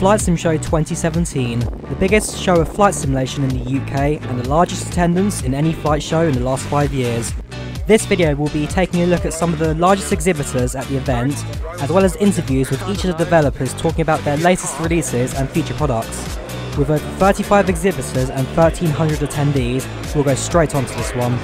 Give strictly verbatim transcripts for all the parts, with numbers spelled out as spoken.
Flight Sim Show twenty seventeen, the biggest show of flight simulation in the U K and the largest attendance in any flight show in the last five years. This video will be taking a look at some of the largest exhibitors at the event, as well as interviews with each of the developers talking about their latest releases and future products. With over thirty-five exhibitors and thirteen hundred attendees, we'll go straight onto this one.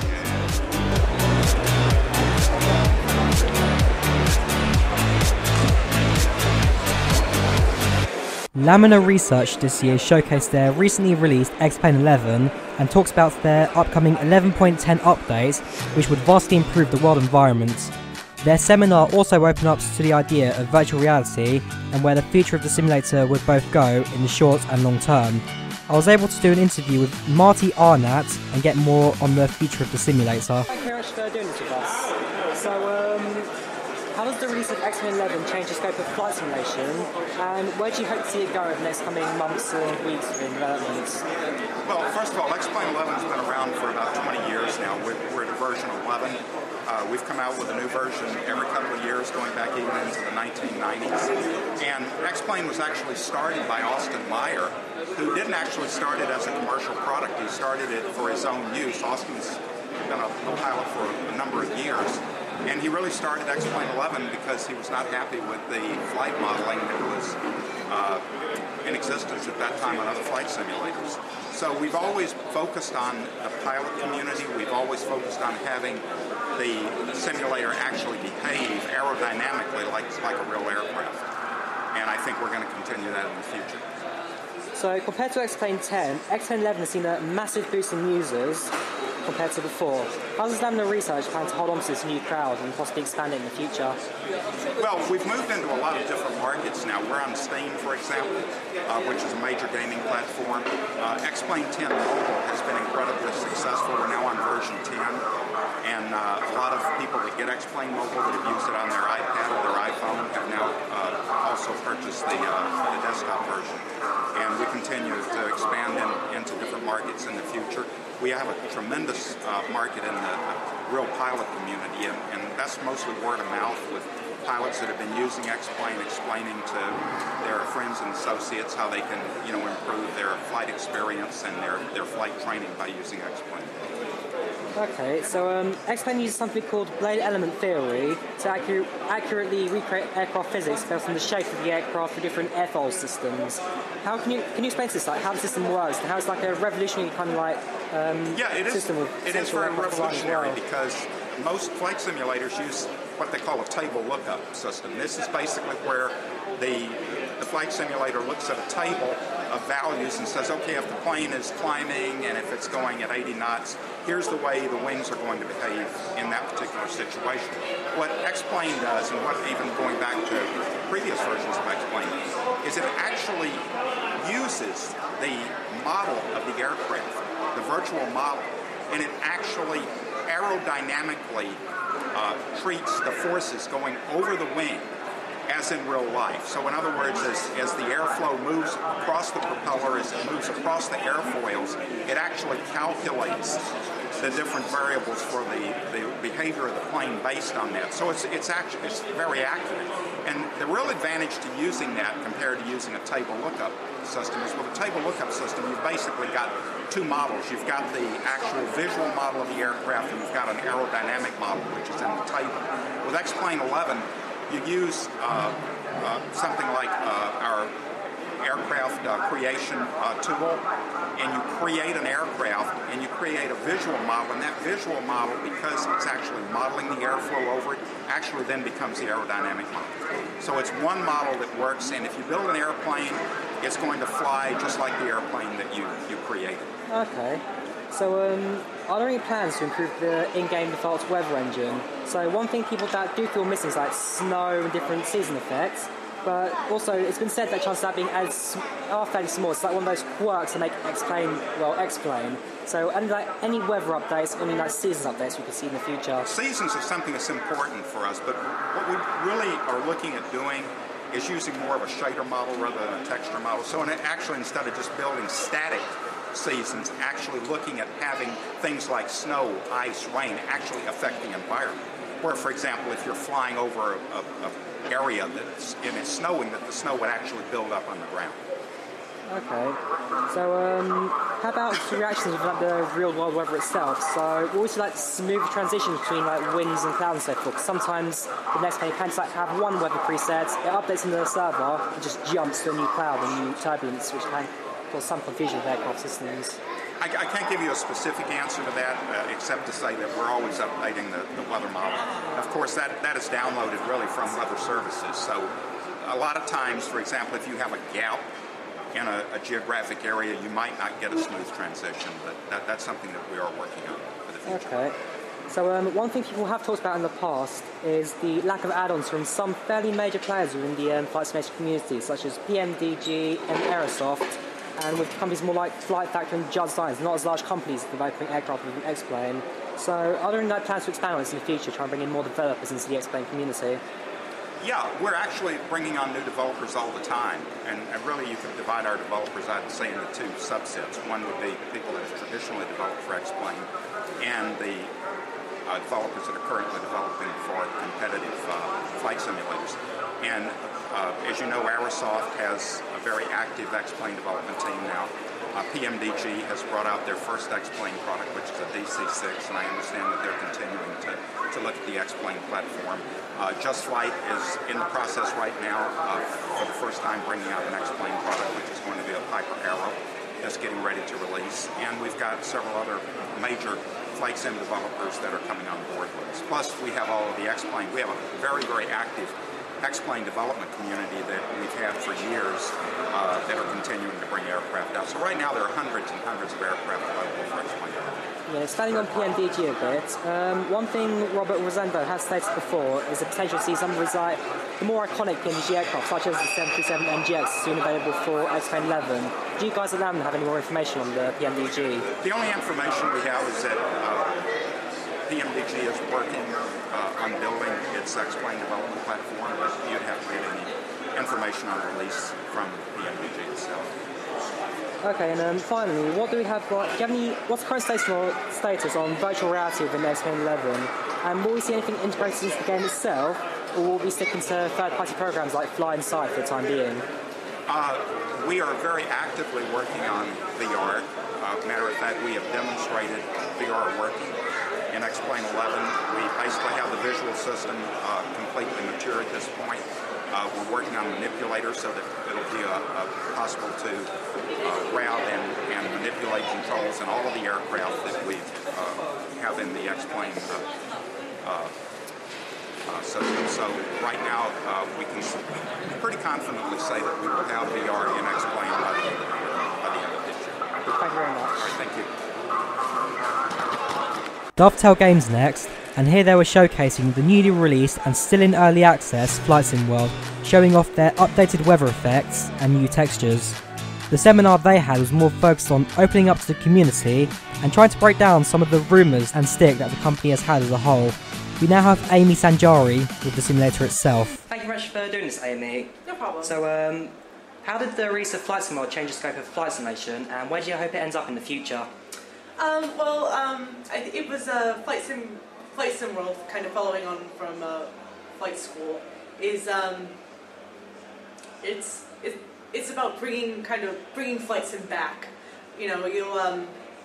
Laminar Research this year showcased their recently released X-Plane eleven and talks about their upcoming eleven point ten updates, which would vastly improve the world environment. Their seminar also opened up to the idea of virtual reality and where the future of the simulator would both go in the short and long term. I was able to do an interview with Marty Arnott and get more on the future of the simulator. Thank you very much for doing this with us. So, um, how does the release of X-Plane eleven change the scope of flight simulation, and where do you hope to see it go over the next coming months or weeks in development? Well, first of all, X-Plane eleven has been around for about twenty years now. We're, we're at version eleven. Uh, we've come out with a new version every couple of years, going back even into the nineteen nineties. And X-Plane was actually started by Austin Meyer, who didn't actually start it as a commercial product. He started it for his own use. Austin's been a pilot for a number of years. And he really started X-Plane eleven because he was not happy with the flight modeling that was uh, in existence at that time on other flight simulators. So we've always focused on the pilot community. We've always focused on having the, the simulator actually behave aerodynamically like, like a real aircraft. And I think we're going to continue that in the future. So compared to X-Plane ten, X-Plane eleven has seen a massive boost in users compared to before. How does Laminar Research plan to hold on to this new crowd and possibly expand it in the future? Well, we've moved into a lot of different markets now. We're on Steam, for example, uh, which is a major gaming platform. Uh, X-Plane ten Mobile has been incredibly successful. We're now on version ten. And uh, a lot of people that get X-Plane Mobile that have used it on their iPad or their iPhone have now uh, also purchased the, uh, the desktop version. And we continue to expand in, into different markets in the future. We have a tremendous uh, market in the, the real pilot community, and, and that's mostly word of mouth with pilots that have been using X-Plane, explaining to their friends and associates how they can, you know, improve their flight experience and their, their flight training by using X-Plane. Okay, so um, X-Plane uses something called blade element theory to accu accurately recreate aircraft physics based on the shape of the aircraft for different airfoil systems. How can you can you explain to us like how the system works and how it's like a revolutionary kind of like um, yeah, it is, system with it is very revolutionary well? Because most flight simulators use what they call a table lookup system. This is basically where the the flight simulator looks at a table of values and says, okay, if the plane is climbing and if it's going at eighty knots, here's the way the wings are going to behave in that particular situation. What X-Plane does, and what even going back to previous versions of X-Plane, is it actually uses the model of the aircraft, the virtual model, and it actually aerodynamically uh, treats the forces going over the wing as in real life. So in other words, as, as the airflow moves across the propeller, as it moves across the airfoils, it actually calculates the different variables for the, the behavior of the plane based on that. So it's, it's actually it's very accurate. And the real advantage to using that compared to using a table lookup system is with a table lookup system, you've basically got two models. You've got the actual visual model of the aircraft, and you've got an aerodynamic model, which is in the table. With X-Plane eleven, you use uh, uh, something like uh, our aircraft uh, creation uh, tool, and you create an aircraft, and you create a visual model, and that visual model, because it's actually modeling the airflow over it, actually then becomes the aerodynamic model. So it's one model that works, and if you build an airplane, it's going to fly just like the airplane that you, you created. Okay. So, um, are there any plans to improve the in-game default weather engine? So, one thing people that do feel missing is like snow and different season effects. But also, it's been said that chances of that being as are fairly small. It's like one of those quirks that make X-Plane, well, X-Plane. So, any like any weather updates, or any like seasons updates we could see in the future? Seasons are something that's important for us, but what we really are looking at doing is using more of a shader model rather than a texture model. So, in it, actually, instead of just building static seasons, actually looking at having things like snow, ice, rain actually affect the environment. Where, for example, if you're flying over a, a, a area that's and it's snowing, that the snow would actually build up on the ground. Okay. So, um, how about the reactions of like, the real-world weather itself? So, we always like smooth transitions between like winds and clouds and so forth. Sometimes the next game can like have one weather preset, it updates into the server, and just jumps to a new cloud and new turbulence, which can cause some confusion with aircraft systems. I, I can't give you a specific answer to that, uh, except to say that we're always updating the, the weather model. Of course, that, that is downloaded really from weather services. So, a lot of times, for example, if you have a gap in a, a geographic area, you might not get a smooth transition, but that, that's something that we are working on for the future. Okay. So um, one thing people have talked about in the past is the lack of add-ons from some fairly major players within the um, flight simulation community, such as P M D G and Aerosoft, and with companies more like Flight Factor and Judge Science, not as large companies developing aircraft with an X-plane. So are there any plans to expand on this in the future, try and bring in more developers into the X-plane community? Yeah, we're actually bringing on new developers all the time, and, and really you could divide our developers, I'd say, into two subsets. One would be people that have traditionally developed for X-plane, and the uh, developers that are currently developing for competitive uh, flight simulators. And uh, as you know, Aerosoft has a very active X-plane development team now. Uh, P M D G has brought out their first X-plane product, which is a D C six, and I understand that they're continuing to, to look at the X-plane platform. Uh, Just Flight is in the process right now of, for the first time, bringing out an X-plane product, which is going to be a Piper Arrow, that's getting ready to release. And we've got several other major flight sim developers that are coming on board with us. Plus, we have all of the X-plane. We have a very, very active X-plane development community that we've had for years uh, that are continuing to bring aircraft out. So right now there are hundreds and hundreds of aircraft available for X-plane development. Yeah, expanding on P M D G a bit, um, one thing Robert Rosendo has stated before is the potential to see some of his like, the more iconic P M D G aircraft, such as the seven thirty-seven M G X, soon available for X-plane eleven. Do you guys at Laminar have any more information on the P M D G? The only information we have is that uh, P M D G is working uh, on building its X-plane development platform, but you'd have to get any information on release from P M D G itself. Okay, and um, finally, what do we have? Got, do you have any? What's the current status on, status on virtual reality within X-plane eleven? And will we see anything integrated into the game itself, or will we be sticking to third-party programs like Fly Inside for the time being? Uh, we are very actively working on V R. Uh, matter of fact, we have demonstrated V R working in X-plane eleven. We basically have the visual system uh, completely mature at this point. Uh, we're working on manipulators so that it'll be uh, uh, possible to uh, route and, and manipulate controls in all of the aircraft that we uh, have in the X-plane uh, uh, uh, system. So right now uh, we can pretty confidently say that we will have V R in X-plane by the end of the year, by the end of this year. Thank you very much. All right, thank you. Dovetail Games next, and here they were showcasing the newly released and still in early access Flight Sim World, showing off their updated weather effects and new textures. The seminar they had was more focused on opening up to the community and trying to break down some of the rumours and stick that the company has had as a whole. We now have Amy Sanjari with the simulator itself. Thank you very much for doing this, Amy. No problem. So, um, how did the release of Flight Sim World change the scope of flight simulation, and where do you hope it ends up in the future? Um, well, um, I, it was a uh, flight sim, flight sim world, kind of following on from uh, flight school. Is um, it's it, it's about bringing kind of bringing flight sim back. You know, you'll um,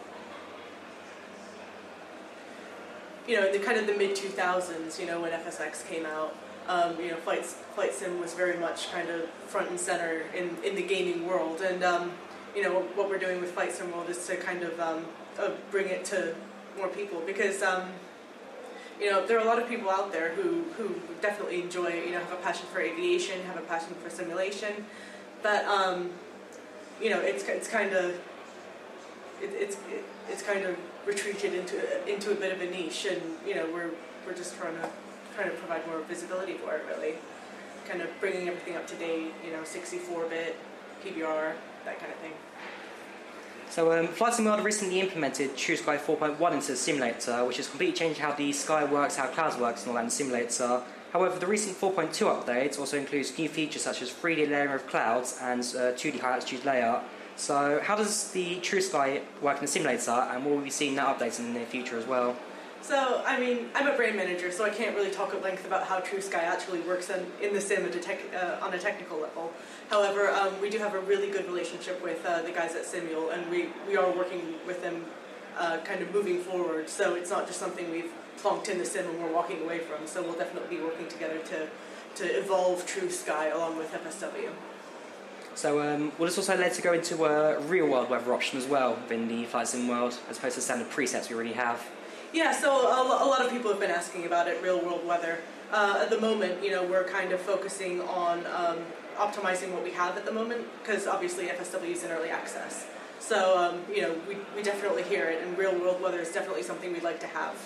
you know, in the kind of the mid two thousands. You know, when F S X came out. Um, you know, flight flight sim was very much kind of front and center in in the gaming world, and um, you know what we're doing with Flight Sim World is to kind of um, uh, bring it to more people, because um, you know there are a lot of people out there who who definitely enjoy, you know, have a passion for aviation, have a passion for simulation, but um, you know it's it's kind of it, it's it, it's kind of retreated into into a bit of a niche, and you know we're we're just trying to trying to provide more visibility for it, really, kind of bringing everything up to date, you know, sixty-four bit, P B R, that kind of thing. So um, Flight Sim World recently implemented TrueSky four point one into the simulator, which has completely changed how the sky works, how clouds works and all that in the simulator. However, the recent four point two update also includes new features such as three D layering of clouds and uh, two D high altitude layout. So how does the TrueSky work in the simulator, and will we be seeing that update in the near future as well? So, I mean, I'm a brand manager, so I can't really talk at length about how True Sky actually works in, in the sim at a tech, uh, on a technical level. However, um, we do have a really good relationship with uh, the guys at Simul, and we, we are working with them uh, kind of moving forward. So it's not just something we've plonked in the sim and we're walking away from. So we'll definitely be working together to, to evolve True Sky along with F S W. So um, will this also led to go into a real-world weather option as well within the flight sim world, as opposed to standard presets we already have? Yeah, so a, a lot of people have been asking about it, real-world weather. Uh, at the moment, you know, we're kind of focusing on um, optimizing what we have at the moment, because obviously F S W is in early access. So, um, you know, we, we definitely hear it, and real-world weather is definitely something we'd like to have.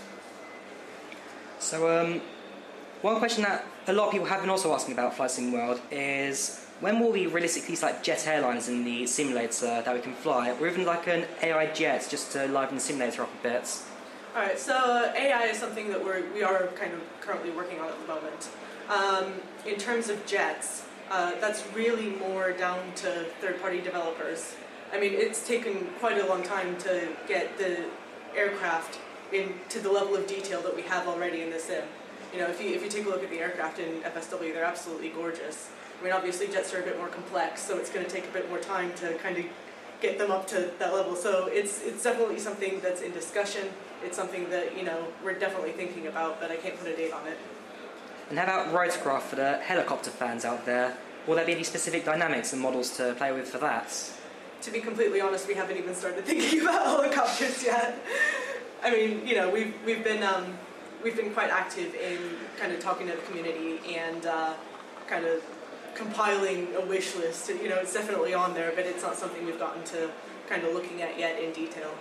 So, um, one question that a lot of people have been also asking about Flight Sim World is, when will we realistically use like jet airliners in the simulator that we can fly, or even like an A I jet just to liven the simulator up a bit? Alright, so uh, A I is something that we're, we are kind of currently working on at the moment. Um, in terms of jets, uh, that's really more down to third-party developers. I mean, it's taken quite a long time to get the aircraft into the level of detail that we have already in the sim. You know, if you, if you take a look at the aircraft in F S W, they're absolutely gorgeous. I mean, obviously jets are a bit more complex, so it's going to take a bit more time to kind of get them up to that level. So it's it's definitely something that's in discussion. It's something that, you know, we're definitely thinking about, but I can't put a date on it. And how about rotorcraft for the helicopter fans out there? Will there be any specific dynamics and models to play with for that? To be completely honest, we haven't even started thinking about helicopters yet. I mean, you know, we've we've been um, we've been quite active in kind of talking to the community and uh, kind of compiling a wish list. You know, it's definitely on there, but it's not something we've gotten to kind of looking at yet in detail.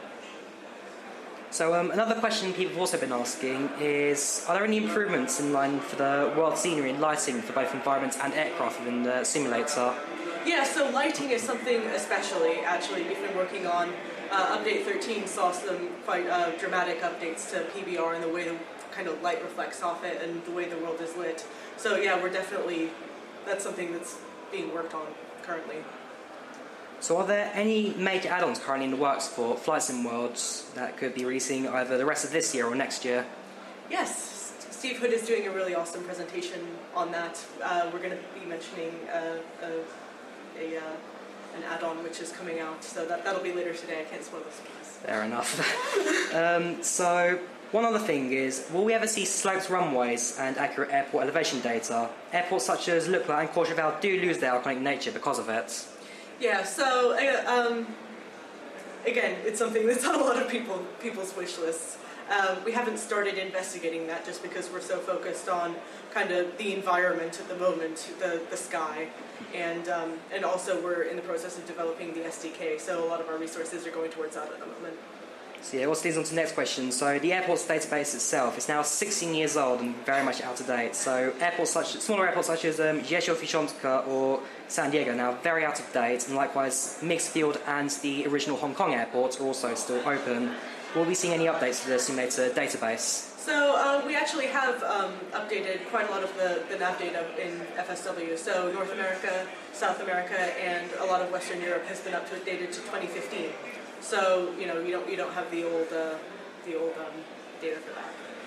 So um, another question people have also been asking is, are there any improvements in line for the world scenery and lighting for both environments and aircraft within the simulator? Yeah, so lighting is something especially, actually, we've been working on. Uh, Update thirteen saw some quite uh, dramatic updates to P B R and the way the kind of light reflects off it and the way the world is lit. So yeah, we're definitely, that's something that's being worked on currently. So are there any major add-ons currently in the works for Flight Sim Worlds that could be releasing either the rest of this year or next year? Yes, Steve Hood is doing a really awesome presentation on that. Uh, we're going to be mentioning uh, a, a, uh, an add-on which is coming out, so that, that'll be later today. I can't spoil the surprise. Fair enough. um, so one other thing is, will we ever see sloped runways and accurate airport elevation data? Airports such as Lukla and Courchevel do lose their iconic nature because of it. Yeah, so uh, um, again, it's something that's on a lot of people people's wish lists. Um, we haven't started investigating that just because we're so focused on kind of the environment at the moment, the the sky, and um, and also we're in the process of developing the S D K. So a lot of our resources are going towards that at the moment. So yeah, what leads on to the next question. So the airports database itself is now sixteen years old and very much out of date. So airports such, smaller airports such as um, Rzeszów or San Diego are now very out of date, and likewise Mixed Field and the original Hong Kong airports are also still open. Will we be seeing any updates to the simulator database? So uh, we actually have um, updated quite a lot of the, the nav data in F S W. So North America, South America, and a lot of Western Europe has been updated to twenty fifteen. So you know you don't you don't have the old uh, the old um, data for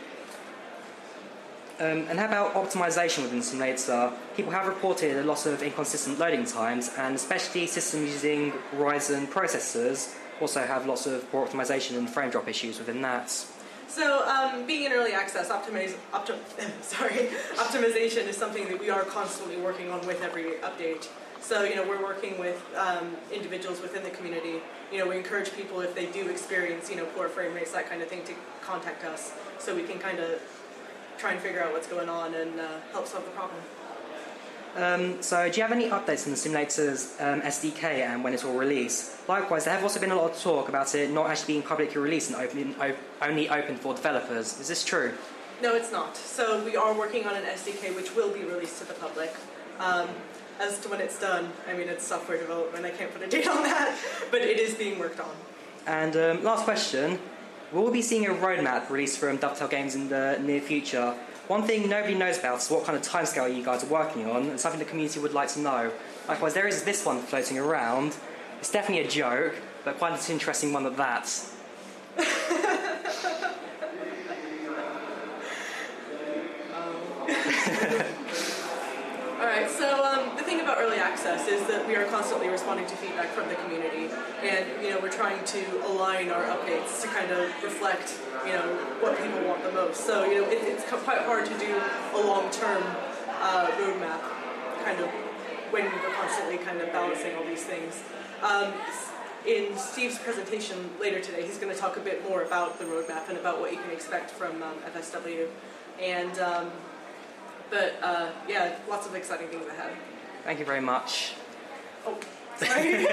that. Um, and how about optimization within the simulator? People have reported a lot of inconsistent loading times, and especially systems using Ryzen processors also have lots of poor optimization and frame drop issues within that. So um, being in early access, optimize, optim sorry, optimization is something that we are constantly working on with every update. So, you know, we're working with um, individuals within the community. You know, we encourage people, if they do experience, you know, poor frame rates, that kind of thing, to contact us so we can kind of try and figure out what's going on and uh, help solve the problem. Um, so, do you have any updates on the simulator's um, S D K and when it will release? Likewise, there have also been a lot of talk about it not actually being publicly released and open, op only open for developers. Is this true? No, it's not. So, we are working on an S D K which will be released to the public. Um, As to when it's done, I mean, it's software development, I can't put a date on that, but it is being worked on. And um, last question, will we be seeing a roadmap released from Dovetail Games in the near future? One thing nobody knows about is what kind of timescale you guys are working on, and something the community would like to know. Likewise, there is this one floating around. It's definitely a joke, but quite an interesting one at that. thing about early access is that we are constantly responding to feedback from the community, and you know we're trying to align our updates to kind of reflect you know what people want the most. So you know it, it's quite hard to do a long-term uh, roadmap, kind of when we're constantly kind of balancing all these things. Um, in Steve's presentation later today, he's going to talk a bit more about the roadmap and about what you can expect from um, F S W, and. Um, But, uh, yeah, lots of exciting things ahead. Thank you very much. Oh, sorry.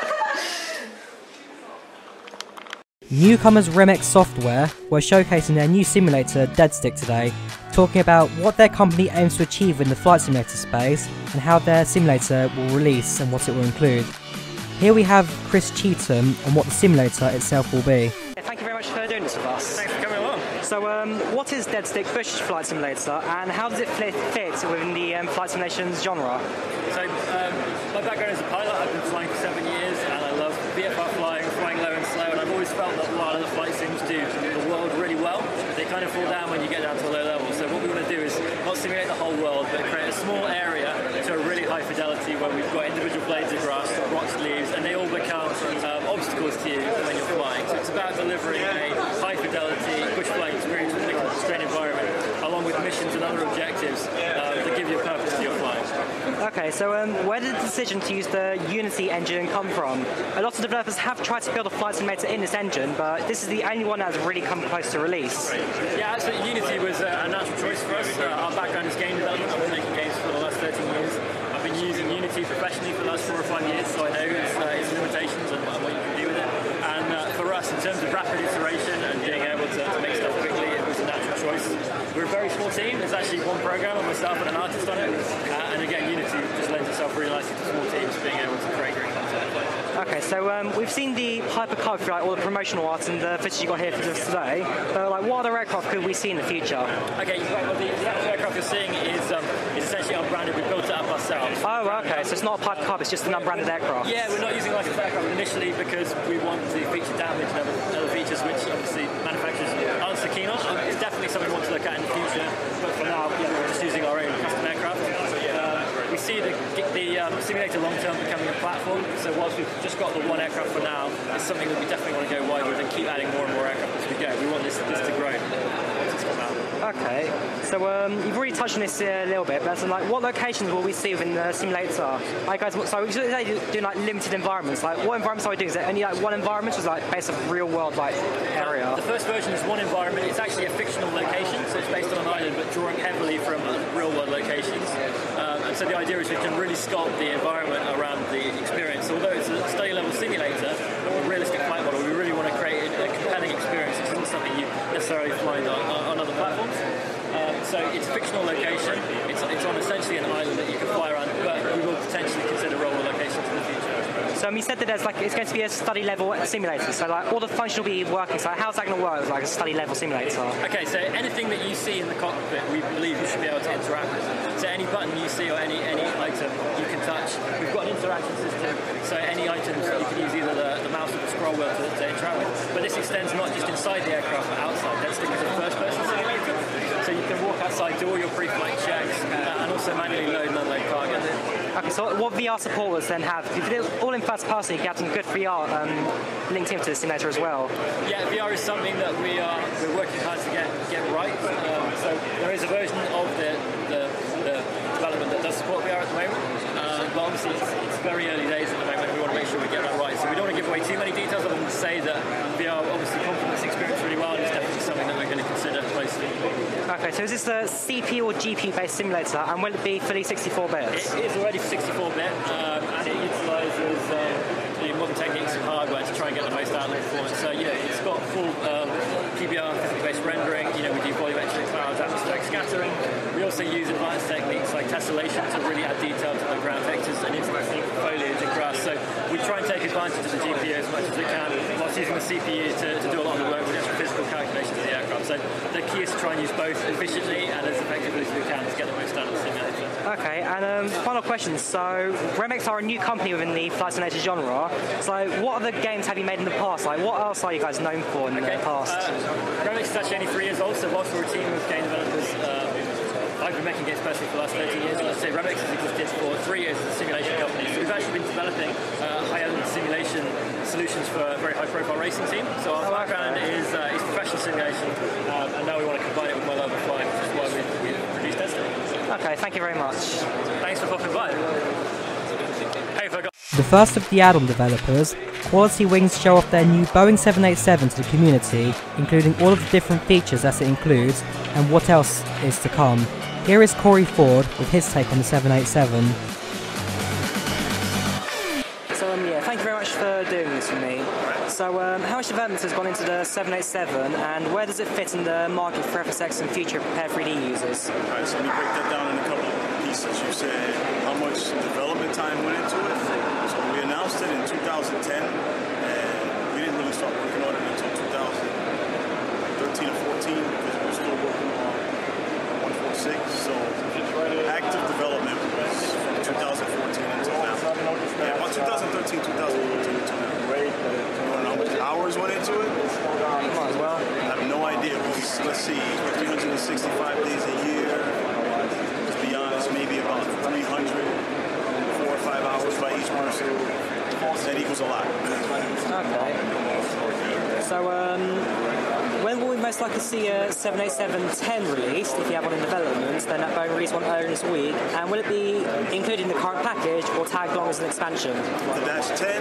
Newcomers Remex Software were showcasing their new simulator, Deadstick, today, talking about what their company aims to achieve in the flight simulator space and how their simulator will release and what it will include. Here we have Chris Cheetham on what the simulator itself will be. Thank you very much for doing this with us. Thanks for coming along. So, um, what is Deadstick Bush Flight Simulator, and how does it fit, fit within the um, flight simulations genre? So, um, my background is a pilot. I've been flying for seven years, and I love V F R flying, flying low and slow, and I've always felt that a lot of the flight sims do the world really well. They kind of fall down when you get down to a low level. So what we want to do is not simulate the whole world, but create a small area to a really high fidelity where we've got individual blades of grass, rocks, leaves, and they all become um, obstacles to you when you're flying. So it's about delivering a high fidelity bush flying experience within a constrained environment, along with missions and other objectives uh, that give you a purpose to your flying. Okay, so um, where did the decision to use the Unity engine come from? A lot of developers have tried to build a flight simulator in this engine, but this is the only one that's really come close to release. Yeah, absolutely. Unity was uh, a natural choice for us. Uh, our background is game development. I've been making games for the last thirteen years. I've been using Unity professionally for the last four or five years, so I know its, uh, its limitations and what you can do with it. And uh, for us, in terms of rapid iteration and being able to, to make stuff quickly, it was a natural choice. We're a very small team. There's actually one programmer, myself, and an artist on it. Uh, and again, Unity just lends itself really nicely to small teams being able to create great content. Okay, so um, we've seen the hypercar for like all the promotional art and the footage you got here for us today. But like, what other aircraft could we see in the future? Okay, well, the, the actual aircraft you're seeing is um, is essentially unbranded. We built it up ourselves. Oh, okay. So it's not a hypercar; it's just an unbranded aircraft. Yeah, we're not using like a aircraft initially because we want to feature damage and other, other features which obviously manufacturers aren't so keen on. It's definitely something we want to look at in the future, but for now, yeah, we're just using our own custom aircraft. Uh, we see the, the um, simulator long-term becoming a platform, so whilst we've just got the one aircraft for now, it's something that we definitely want to go wide with and keep adding more and more aircraft as we go. We want this, this to grow once it's come out. Okay, so um, you've already touched on this a little bit, but so, like, what locations will we see within the simulator? Like, guys, so we're doing like limited environments. Like, what environments are we doing? Is there only like one environment, or is it like based on real world like area? The first version is one environment. It's actually a fictional location, so it's based on an island, but drawing heavily from real world locations. Um, and so the idea is we can really sculpt the environment around the experience. Although it's a study level simulator, but a realistic flight model, we really want to create a compelling experience. It's not something you necessarily find on, on other platforms. Um, so it's a fictional location. It's, it's on essentially an island that you can fly around, but we will potentially consider real world locations in the future. So um, you said that there's like it's going to be a study level simulator. So like all the function will be working. So how's that going to work? Like a study level simulator? Okay, so anything that you see in the cockpit, we believe you should be able to interact with. So any button you see or any any item you can touch. We've got an interaction system. So any items you can use either the, the mouse or the scroll wheel to, to interact with. But this extends not just inside the aircraft but outside. That's because it's a first-person simulator. So you can walk outside, do all your pre-flight checks, uh, and also manually load and unload cargo. Okay, so what V R supporters then have? If you did it all in first person, you can have some good V R um, linked into the simulator as well. Yeah, V R is something that we are we're working hard to get get right. Um, so there is a version of the, the, the development that does support V R at the moment, uh, but obviously it's, it's very early days at the moment. We want to make sure we get that right. So we don't want to give away too many details other than to say that V R obviously complements the experience really well, and it's definitely something that we're going to consider closely. Okay, so is this the C P U or G P U based simulator, and will it be fully sixty-four bits? It is already sixty-four bit, um, and it utilises um, the modern techniques and hardware to try and get the most out of the performance. So yeah, it's got full um, P B R, physics-based rendering. You know, we do volumetric clouds, atmospheric scattering. We also use advanced techniques like tessellation to really add detail to the ground textures and into the foliage and grass. So we try and take advantage of the G P U as much as we can, whilst using the C P U to, to do a lot of the work with the physical calculations of the aircraft. So the key is to try and use both efficiently and as effectively as we can to get the most out of the simulator. Okay, and um, final question. So Remex are a new company within the flight simulator genre. So what other games have you made in the past? Like, what else are you guys known for in okay. the past? Uh, Remex is actually only three years old, so whilst we're a team of game developers, uh, I've been making games personally for the last thirteen years. Let's say Remex has existed for three years as a simulation company. So we've actually been developing uh, high-end simulation solutions for a very high-profile racing team. So our background is, uh, is professional simulation, um, and now we want to combine it with my love of flying, which is why we've, we've produced Destiny. Okay, thank you very much. Thanks for popping by. Hey, if I got The first of the add-on developers, QualityWings show off their new Boeing seven eighty-seven to the community, including all of the different features that it includes and what else is to come. Here is Corey Ford with his take on the seven eighty-seven. So um, yeah, thank you very much for doing this for me. So um, how much development has gone into the seven eighty-seven, and where does it fit in the market for F S X and future prepared three D users? Alright, so let me break that down in a couple of pieces. You said how much development time went into it. So we announced it in two thousand ten, and we didn't really start working on it until two thousand thirteen or fourteen, because we were still working on one forty-six. So active development was from two thousand fourteen until now. Yeah, about two thousand thirteen, two thousand fourteen until now. You want to know how much hours went into it? Might as well. I have no idea. It was, let's see, three hundred sixty-five days a year. To be honest, maybe about three hundred, four or five hours by each person. That equals a lot. Okay. So um, when will we most likely see a seven eighty-seven ten released, if you have one in development, then that Boeing release one earlier this week? And will it be included in the current package or tagged along as an expansion? The Dash ten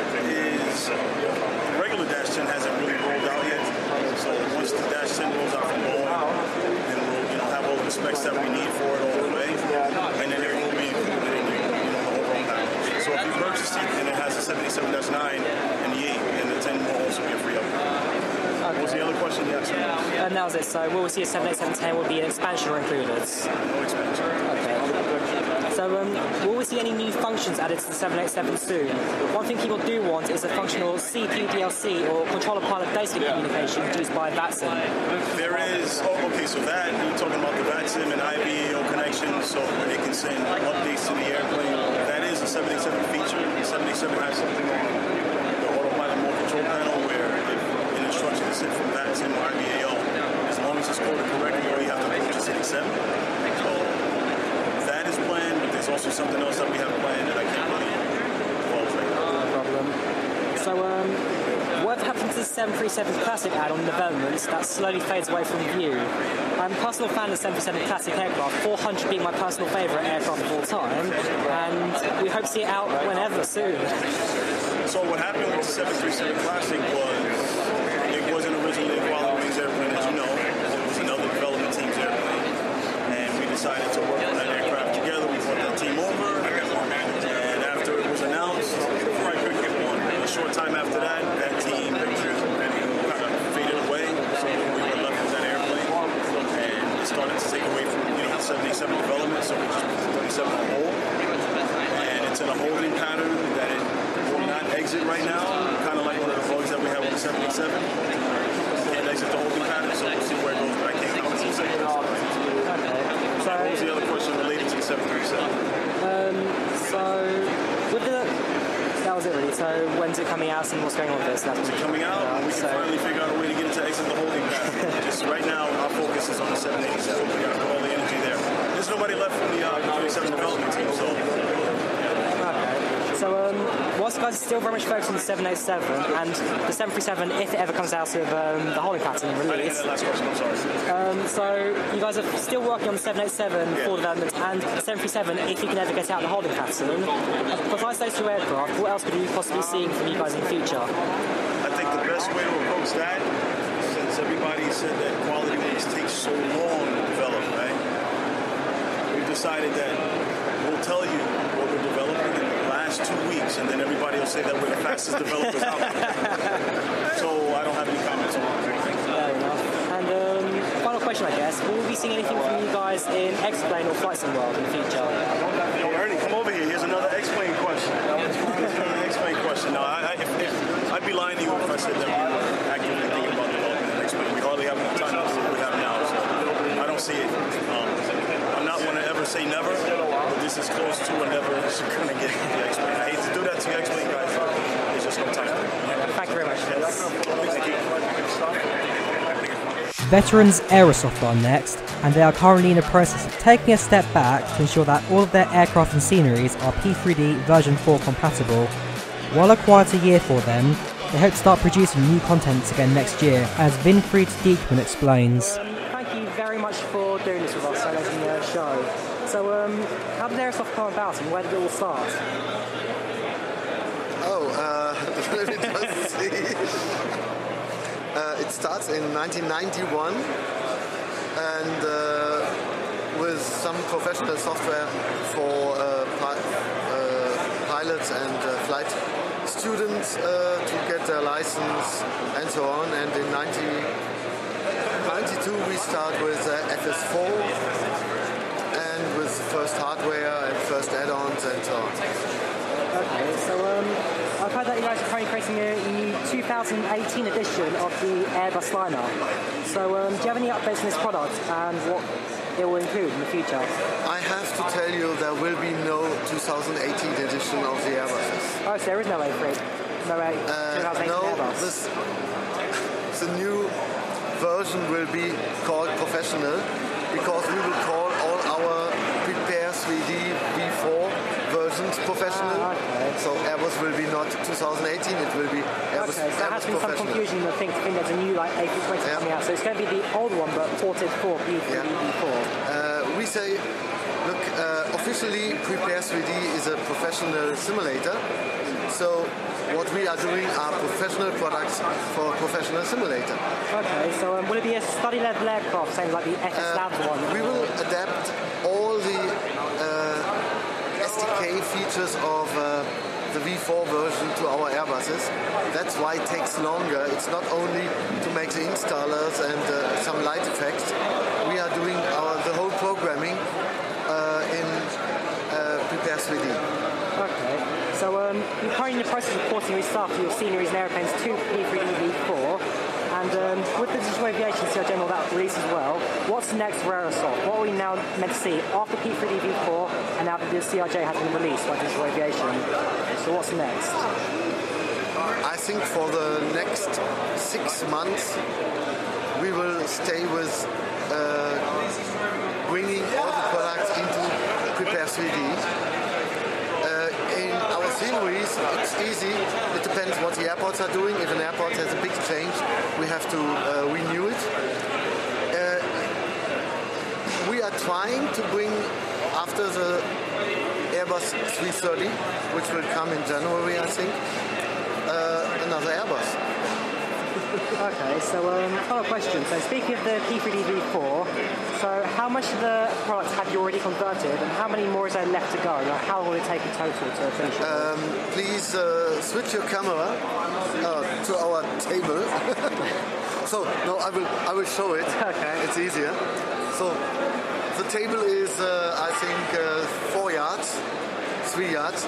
is, the regular Dash ten hasn't really rolled out yet. So once the Dash ten rolls out from Boeing, then we'll you know, have all the specs that we need for it all the way. And then it will be included in the, you know, the overall package. So if you purchase it and it has the seven eighty-seven dash nine and the eight, then the ten will also be a free upgrade. What was the other question you asked? And that was it. So will we see a seven eighty-seven ten will be an expansion or included? No expansion. Okay. So um, will we see any new functions added to the seven eighty-seven soon? One thing people do want is a functional C P U D L C or controller pilot data communication produced by VATSIM. There is, oh, okay, so that, you're talking about the VATSIM and I V A O connection, so it can send updates to the airplane. That is a seven eighty-seven feature. The seven eighty-seven has something on the autopilot mode control panel where if an instruction is sent from VATSIM or I V A O, as long as it's coded correctly, all you have to do is just hit accept. So that is planned, but there's also something else that we have planned that I can't really divulge right now. No problem. So um, what happened to the seven thirty-seven Classic add-on development that slowly fades away from view? I'm a personal fan of the seven thirty-seven Classic aircraft, four hundred being my personal favourite aircraft of all time, and we hope to see it out whenever soon. So what happened with the seven thirty-seven Classic was, it wasn't originally a QualityWings airplane, as you know. It was another development team's airplane. And we decided to work on that aircraft together. We brought that team over. And after it was announced, before I could get one, a short time after that, that team kind of faded away. So we were left with that airplane. And it started to take away from, you know, the seven eighty-seven development. So we just put the thirty-seven on hold. And it's in a holding pattern that it will not exit right now. Kind of like one of the bugs that we have with the seven eighty-seven. Can't exit the holding pattern, so we'll see where it goes. But I can't comment on the seven eighty-seven. Okay. So, What was the other question related to the seven thirty-seven? Um, so, with the... That was it really. So, when's it coming out and what's going on with this? That's It's coming out, and we can so, finally figure out a way to get it to exit the holding pattern. Just right now, our focus is on the seven eighty-seven. We got all the energy there. There's nobody left from the uh, thirty-seven development team, so... Okay. So, um, whilst you guys are still very much focused on the seven eighty-seven and the seven thirty-seven, if it ever comes out of um, the holding pattern I didn't hear release. that last question, I'm sorry. Um, so, you guys are still working on the seven eighty-seven Yeah. for development and the seven thirty-seven if you can ever get out of the holding pattern. Besides those two aircraft, what else could you possibly see from you guys in the future? I think the best way to approach that, since everybody said that QualityWings takes so long to develop, right? We've decided that we'll tell you what we're developing in the last two weeks, and then everybody will say that we're the fastest developers out there. So I don't have any comments on that. Fair enough. And um, final question, I guess. Will we be seeing anything from you guys in X-Plane or Flight Sim World in the future? Yo, Ernie, come over here. Here's another X-Plane question. Here's another X-Plane question. Now, I, I, if, if, I'd be lying to you if I said that we were actively thinking about developing an X-Plane. We hardly have enough time to do what we have now, so I don't see it. Um, I'm not one to ever say never, but this is close to a never going to get the X-Plane. I hate to do that to you X-Plane guys. There's just no time. Thank you very much. Thank you. Veterans Aerosoft are next, and they are currently in the process of taking a step back to ensure that all of their aircraft and sceneries are P three D version four compatible. While a quieter year for them, they hope to start producing new content again next year, as Winfried Diekman explains. Um, thank you very much for doing this with us and letting the show. So, um, how did Aerosoft come about and where did it all start? Oh, uh, let me just see. Uh, it starts in nineteen ninety-one, and uh, with some professional software for uh, pi uh, pilots and uh, flight students uh, to get their license and so on. And in nineteen ninety-two we start with uh, F S four and with first hardware and first add-ons and so on. Okay, so um, I've heard that you guys are currently creating a new two thousand eighteen edition of the Airbus lineup. So um, do you have any updates on this product and what it will include in the future? I have to tell you there will be no two thousand eighteen edition of the Airbuses. Oh, so there is no A three? No A Uh, two thousand eighteen no, Airbus? this, the new version will be called Professional because we will call all our Prepare three D V four versions Professional. Ah, okay. So Airbus will be not two thousand eighteen, it will be Airbus, Okay, so there has Airbus been some Professional. confusion. I think, I think there's a new like A three twenty Yeah. coming out. So it's going to be the old one but ported for P three D V four. Uh, we say, look, uh, officially Prepare three D is a professional simulator. So what we are doing are professional products for a professional simulator. Okay, so um, will it be a study level aircraft, same like the F S Labs one? We will adapt all the uh, S D K features of uh, the V four version to our Airbuses. That's why it takes longer. It's not only to make the installers and uh, some light effects. We are doing our, the whole programming uh, in uh, Prepare three D. Okay, so um, you're currently in the process of porting your stuff, your sceneries and airplanes to P three D V four. And um, with the Digital Aviation C R General that release as well, what's next for Aerosoft? What are we now meant to see after P three D V four and now that the C R J has been released by Digital Aviation? So what's next? I think for the next six months we will stay with uh, bringing all the products into Prepare three D. Uh, in our sceneries, it's easy. It depends what the airports are doing. If an airport has a big change, we have to uh, renew it. Uh, we are trying to bring, after the Airbus three thirty, which will come in January, I think, uh, another Airbus. Okay, so um, follow-up question. So speaking of the P three D V four, so how much of the products have you already converted and how many more is there left to go? Like, how long will it take in total to finish it? Um, please uh, switch your camera uh, to our table. So, no, I will, I will show it. Okay. It's easier. So, the table is, uh, I think, uh, four yards, three yards.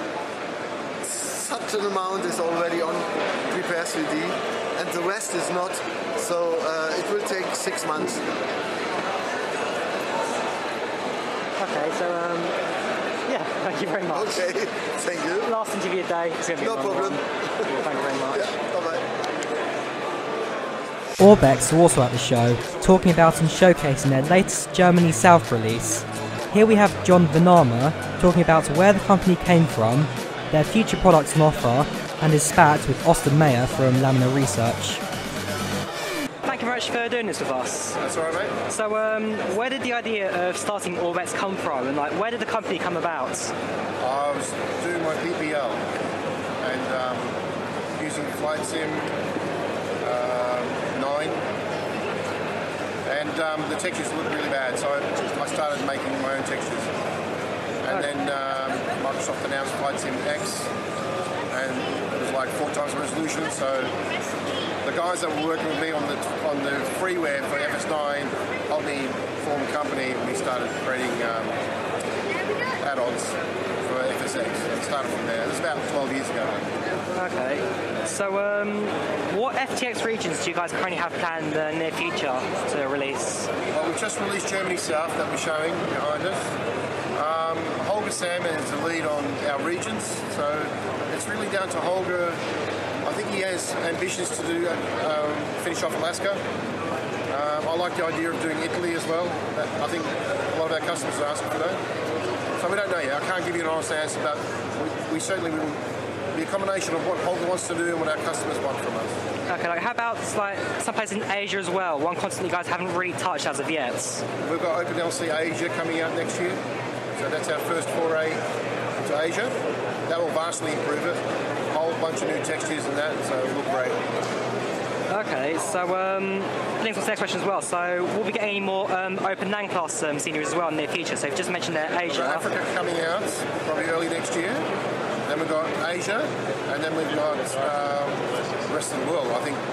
Such an amount is already on Prepare three D, and the rest is not. So, uh, it will take six months. Okay, so um, yeah, thank you very much. Okay, thank you. Last interview of the day. It's going to be No a long problem. one. Yeah, thank you very much. Yeah, bye-bye. O R B X are also at the show, talking about and showcasing their latest Germany South release. Here we have John Vanama talking about where the company came from, their future products on offer, and his spat with Austin Mayer from Laminar Research. Thank you very much for doing this with us. That's all right, mate. So, um, where did the idea of starting O R B X come from, and like, where did the company come about? I was doing my P P L and um, using FlightSim uh, nine, and um, the textures looked really bad, so I, I started making my own textures. And then um, Microsoft announced FlightSim X, and it was like four times the resolution. So the guys that were working with me on the on the freeware for F S nine helped me form a company, and we started creating um, add-ons for F S X. It started from there. It was about twelve years ago. Okay. So, um, what F T X regions do you guys currently have planned in the near future to release? Well, we've just released Germany South that we're showing behind us. Um, Holger Salmon is the lead on our regions, so it's really down to Holger. I think he has ambitions to do um, finish off Alaska. Um, I like the idea of doing Italy as well. I think a lot of our customers are asking for that. So we don't know yet. I can't give you an honest answer, but we, we certainly will be a combination of what Holger wants to do and what our customers want from us. Okay, like how about like someplace in Asia as well? One continent you guys haven't really touched as of yet. We've got OpenLC Asia coming out next year, so that's our first foray into Asia. That will vastly improve it. A whole bunch of new textures and that, so it'll look great. Okay, so um, I think that's the next question as well. So will we get any more um, Open LAN class um, scenery as well in the near future? So you've just mentioned that Asia. We've got Africa coming out probably early next year. Then we've got Asia, and then we've got um, the rest of the world. I think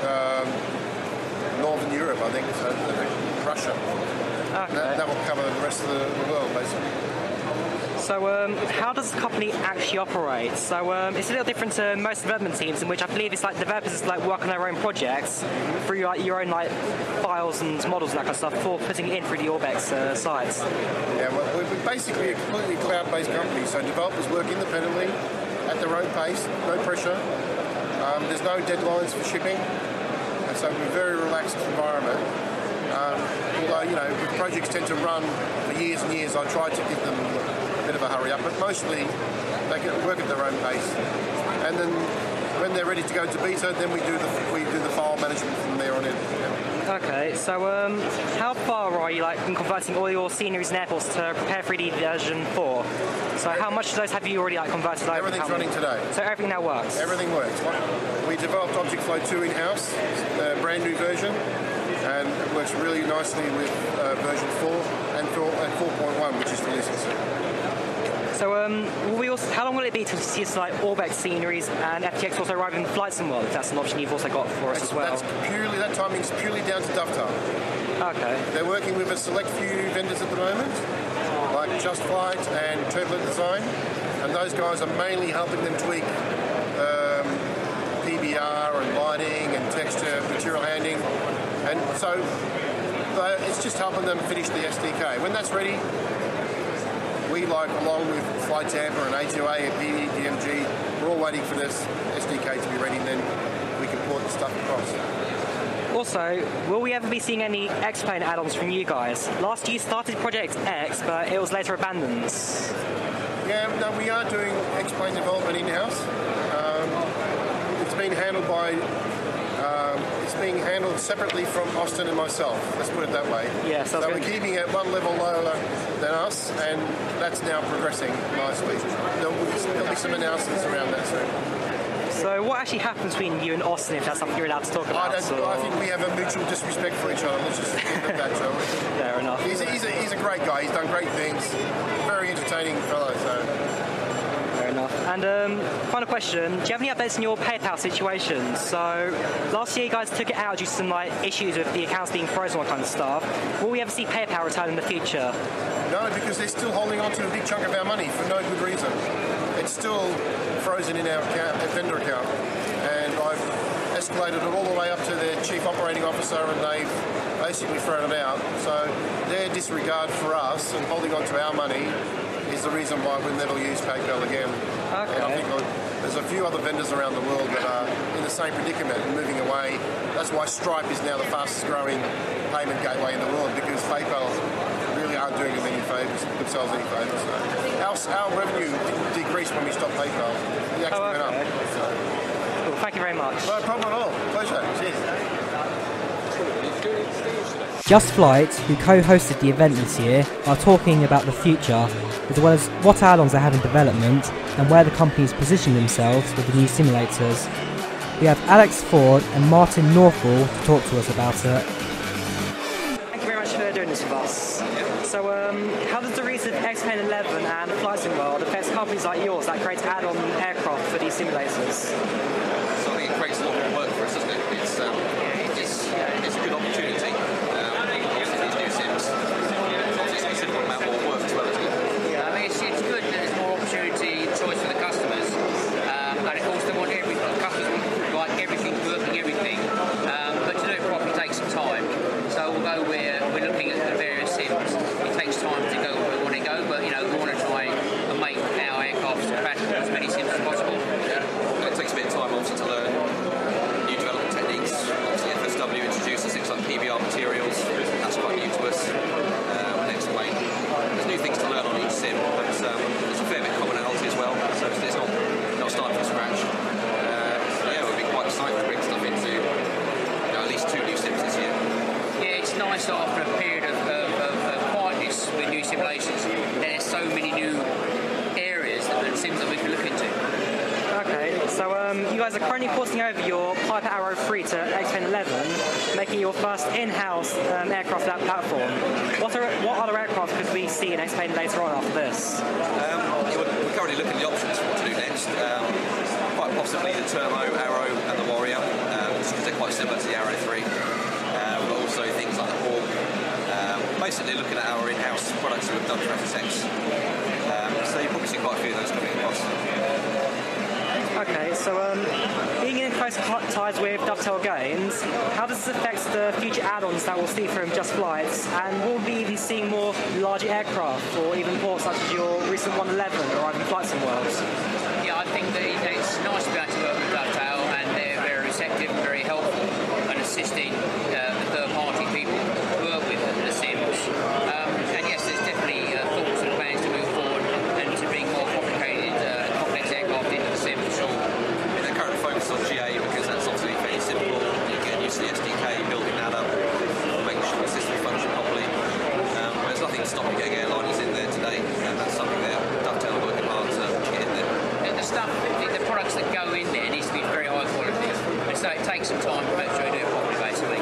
um, Northern Europe, I think, so I think Russia. Okay. That, that will cover the rest of the, the world, basically. So um, how does the company actually operate? So um, it's a little different to most development teams, in which I believe it's like developers like work on their own projects through like your own like files and models and that kind of stuff before putting it in through the O R B X uh, sites. Yeah, well, we're basically a completely cloud-based company, so developers work independently at their own pace, no pressure. Um, there's no deadlines for shipping, and so we're a very relaxed environment. Um, although, you know, projects tend to run for years and years, I try to give them a bit of a hurry up, but mostly they can work at their own pace. And then when they're ready to go to beta, then we do the we do the file management from there on in. Yeah. Okay, so um, how far are you like in converting all your sceneries and airports to prepare three D version four? So how much of those have you already like converted over? Everything's running today. So everything now works? Everything works. We developed Object Flow two in-house, a brand new version, and it works really nicely with uh, version four and four point one, which is releasing soon. So, um, will we also, how long will it be to see like O R B X sceneries and F T X also arrive in Flight Sim World? If that's an option you've also got for us that's, as well. That's purely that timing's purely down to Dovetail. Okay. They're working with a select few vendors at the moment, like Just Flight and Turbulent Design, and those guys are mainly helping them tweak um, P B R and lighting and texture, material handling, and so it's just helping them finish the S D K. When that's ready, we, like, along with Flight Tampa and A two A and P D M G, we're all waiting for this S D K to be ready, and then we can port the stuff across. Also, will we ever be seeing any X-Plane add-ons from you guys? Last year you started Project X, but it was later abandoned. Yeah, no, we are doing X-Plane development in-house. Um, it's being handled by... Um, it's being handled separately from Austin and myself, let's put it that way. Yeah, so we're keeping it one level lower than us, and that's now progressing nicely. There'll be, there'll be some announcements around that soon. So what actually happens between you and Austin, if that's something you're allowed to talk about? I, don't, so... I think we have a mutual disrespect for each other. Let's just keep it that, shall we? Fair enough. He's a, he's, a, he's a great guy. He's done great things. Very entertaining fellow, so... Enough. And um, final question, do you have any updates on your PayPal situation? So last year you guys took it out due to some like issues with the accounts being frozen and all that kind of stuff. Will we ever see PayPal return in the future? No, because they're still holding on to a big chunk of our money for no good reason. It's still frozen in our account, our vendor account, and I've escalated it all the way up to their chief operating officer, and they've basically thrown it out. So their disregard for us and holding on to our money is the reason why we'll never use PayPal again. Okay. And I think there's a few other vendors around the world that are in the same predicament and moving away. That's why Stripe is now the fastest growing payment gateway in the world, because PayPal really aren't doing them any favours, themselves any favours. So our, our revenue didn't decrease when we stopped PayPal. It actually oh, okay. went up. So. Cool, thank you very much. No problem at all. Pleasure. Cheers. Just Flight, who co-hosted the event this year, are talking about the future, as well as what add-ons they have in development and where the companies position themselves with the new simulators. We have Alex Ford and Martin Northall to talk to us about it. Thank you very much for doing this with us. So um, how does the release of X-Plane eleven and Flight Sim World affect companies like yours that create add-on aircraft for these simulators? So I think it creates a lot more work for us, doesn't it? It's, um, it's, it's a good opportunity. P B R materials, nervous uh, when explained. There's new things to learn on each sim, but um, there's a fair bit of commonality as well, so it's, it's not, not starting from scratch. Uh, so yeah, we'll be quite excited to bring stuff into you know, at least two new sims this year. Yeah, it's nice after a period of, of, of, of quietness with new simulations. There's so many new areas that the sims that we can look into. Okay, so um, you guys are currently porting over your Piper Arrow three to X Plane eleven, making your first in-house um, aircraft lab platform. What, are, what other aircraft could we see in X Plane later on after this? Um, we're currently looking at the options for what to do next. Um, quite possibly the Turbo Arrow and the Warrior, um, because they're quite similar to the Arrow three. Uh, but also things like the Hawk. Um, basically looking at our in-house products that we've done for F S X. Um, so you'll probably see quite a few of those coming across. Okay, so um, being in close ties with Dovetail Games, how does this affect the future add-ons that we'll see from Just Flights? And will we be even seeing more larger aircraft, or even ports such as your recent one eleven or even FlightSim worlds? Yeah, I think that it's nice to be able to work with Dovetail, and they're very receptive, very helpful, and assisting uh, the third-party people to work with the sims. Um, and yes, there's definitely uh, thoughts and plans to move forward and to bring more complicated, uh, complex aircraft into the sim for sure. They're currently focused on G A because that's obviously fairly simple. You get used to the S D K, building that up, making sure the system functions properly. Um, there's nothing stopping getting airliners in there today, and that's something that Dovetail are working hard to get in there. The, the stuff, the, the products that go in there needs to be very high quality, and so it takes some time to make sure you do it properly, basically.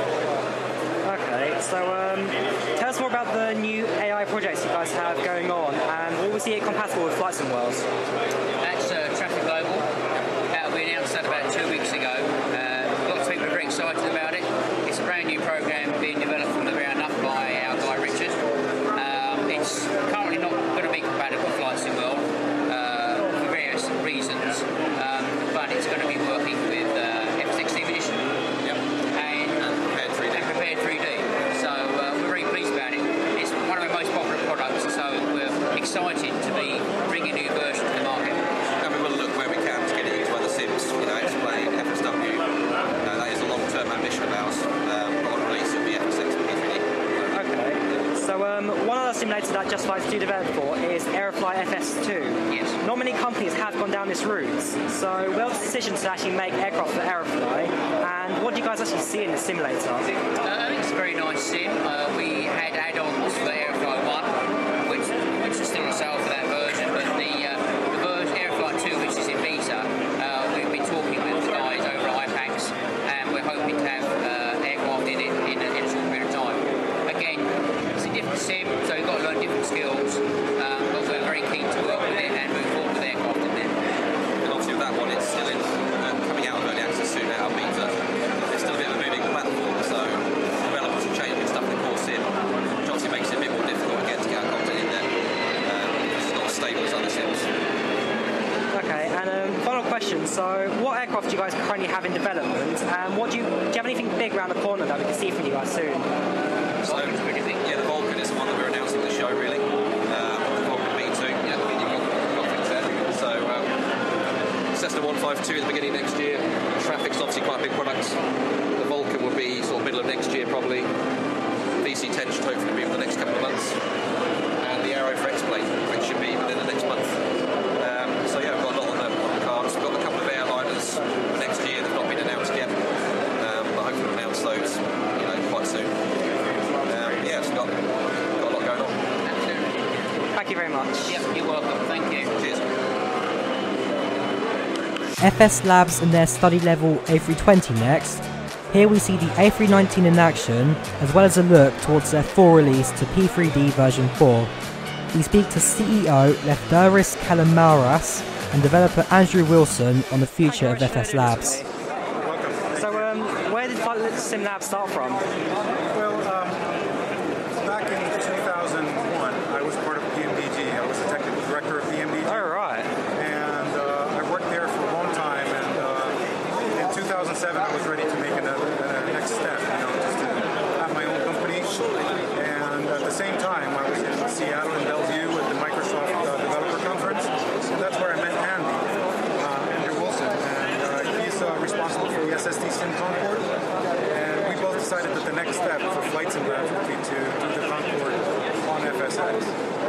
Okay, so um, tell us more about the new A I projects you guys have going on, and will we see it compatible with FlightSim worlds? That's uh, Traffic Global. Uh, we announced that about two weeks ago. Uh, lots of people are very excited about it. It's a brand new program being developed from the ground up by our guy Richard. Um, it's currently not going to be compatible with FlightSim World uh, for various reasons, um, but it's going to be working with uh, F sixteen edition. Yep. And, and prepared three D. And prepared three D. So uh, we're very pleased about it. It's one of our most popular products, so we're excited to be bringing new versions to the market. And we will look where we can to get it into other sims, you know, X-Plane, F S W. Uh, that is a long-term ambition of ours. Um, but on release it'll be F S X and P three D. Okay. So um, one other simulator that Just Flights do develop for is Aerofly F S two. Yes. Not many companies have gone down this route, so well, the decision to actually make aircraft for Aerofly, and what do you guys actually see in the simulator? Uh, I think it's a very nice sim. Uh, we had add-ons for Aerofly one, which which is still on sale for that version, but the, uh, the version Aerofly two, which is in beta, uh, we've been talking with the guys over at I PAX, and we're hoping to have uh, aircraft in it in a, in a short period of time. Again, it's a different sim, so you've got to learn different skills, um, but we're very keen to work with it and move forward with aircraft in there. And obviously with that one, it's still in, uh, coming out of early access soon now, beta. It's still a bit of a moving platform, so developers are changing stuff in the core sim, which obviously makes it a bit more difficult again to get our content in there. Um, because it's not as stable as other sims. Okay, and um, final question. So, what aircraft do you guys currently have in development, and what do you do? You have anything big around the corner that we can see from you guys soon? So, yeah, the Vulcan is the one that we're announcing the show, really. Um, the Vulcan B two, yeah, I mean, you've got, you've got things there. So, um, Cessna one fifty-two at the beginning of next year. Traffic's obviously quite a big product. The Vulcan will be sort of middle of next year, probably. V C ten should hopefully be within the next couple of months. And the Aero for X-Plane, which should be within the next month. Um, so, yeah, we've got a lot on the, on the cards. We've got a couple of airliners for next year that have not been announced yet. Um, but hopefully we'll announce those, you know, quite soon. Um, yeah, it's got, got a lot going on. Thank you very much. Yep, you're welcome. Thank you. Cheers. F S Labs and their study level A three twenty next. Here we see the A three nineteen in action, as well as a look towards their full release to P three D version four. We speak to C E O Lefteris Kalamaras and developer Andrew Wilson on the future of F S Labs. So, um, where did FlightSim Labs start from? Well, um, back in two thousand one, I was part of P M D G. I was the technical director of P M D G. Oh, right. And uh, I worked there for a long time, and uh, in two thousand seven I was ready to make another uh, next step, you know, just to have my own company. And at the same time, I was in Seattle and Bellevue at the Microsoft uh, Developer Conference, and that's where I met Andy, uh, Andrew Wilson, and uh, he's uh, responsible for the S S D Sim Concord. And we both decided that the next step for FlightsimLabs would be to do the Concorde on F S X.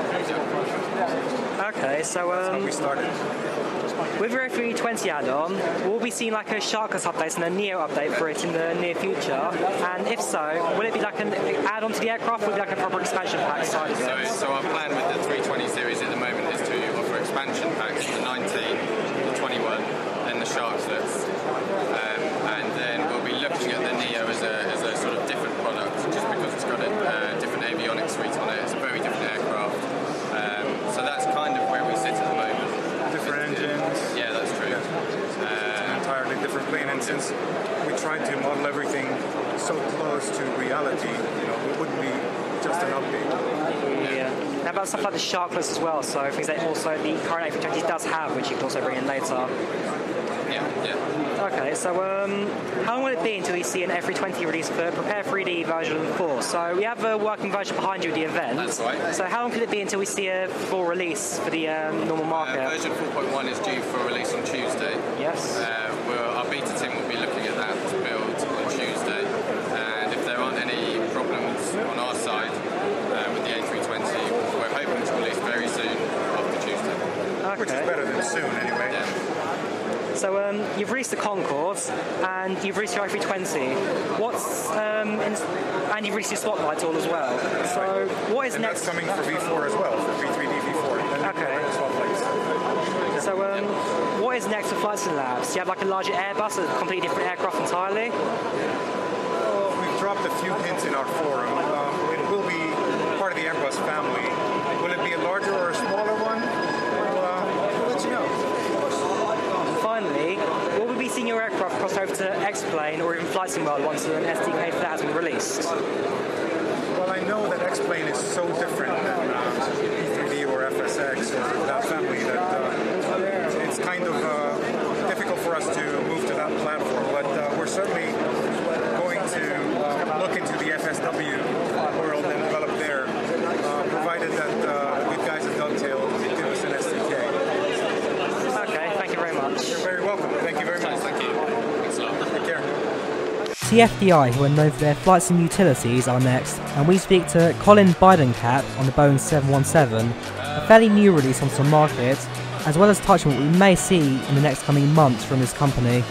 Okay, so um, That's how we started. With your A three twenty add-on, will we see like a Sharkus update and a Neo update for it in the near future? And if so, will it be like an add-on to the aircraft, or will it be like a proper expansion pack side of So, it? so our plan with the three twenty series at the moment is to offer expansion packs, the nineteen, the twenty-one, and the Sharklets. Um, and then we'll be looking at the Neo as a, as a sort of different product, just because it's got a uh, different avionics suite on it. It's a very different aircraft. Um, so that's kind of where we sit at the moment. Different engines. Yeah, that's true. Yeah. Uh, An entirely different plane, and since we tried to model everything so close to reality, you know, it wouldn't be just an update. Yeah. How about stuff like the Sharkless as well? So things that also the current A three twenty does have, which you can also bring in later. yeah, yeah. Okay, so um, how long will it be until we see an A three twenty release for Prepare three D version four? So we have a working version behind you at the event. That's right. So how long could it be until we see a full release for the um, normal market? Uh, version four point one is due for release on Tuesday. Yes. Uh, we're, our beta team will be looking at that to build on Tuesday. And if there aren't any problems on our side uh, with the A three twenty, we're hoping to release very soon after Tuesday. Okay. Which is better than soon, anyway. Yeah. So um, you've released the Concorde and you've released your A three twenty. What's um, in, and you've released your Spotlight tool as well. So what is and next? that's coming for V four as well, for V three D V four. Okay. Spotlights. So um, what is next for FlightsimLabs? Do you have like a larger Airbus, a completely different aircraft entirely? Well, we've dropped a few hints in our forum. Um, it will be part of the Airbus family. Will it be a larger or a smaller one? Well, uh, we'll let you know. Finally, will we be seeing your aircraft cross over to X-Plane or even FlightSimWorld once an S D K for that has been released? Well, I know that X-Plane is so different than uh, V three D or F S X or that family that uh, it's kind of uh, difficult for us to move to that platform. But uh, we're certainly going to uh, look into the F S W world and develop there, uh, provided that uh, the guys at Dovetail give us an S D K. Okay, thank you very much. You're very welcome. Thank you very much. Thank you. Thanks a lot. Take care. T F D I, who are known for their flight sim utilities, are next, and we speak to Colin Bidencap on the Boeing seven one seven, a fairly new release on some markets, as well as touch on what we may see in the next coming months from this company.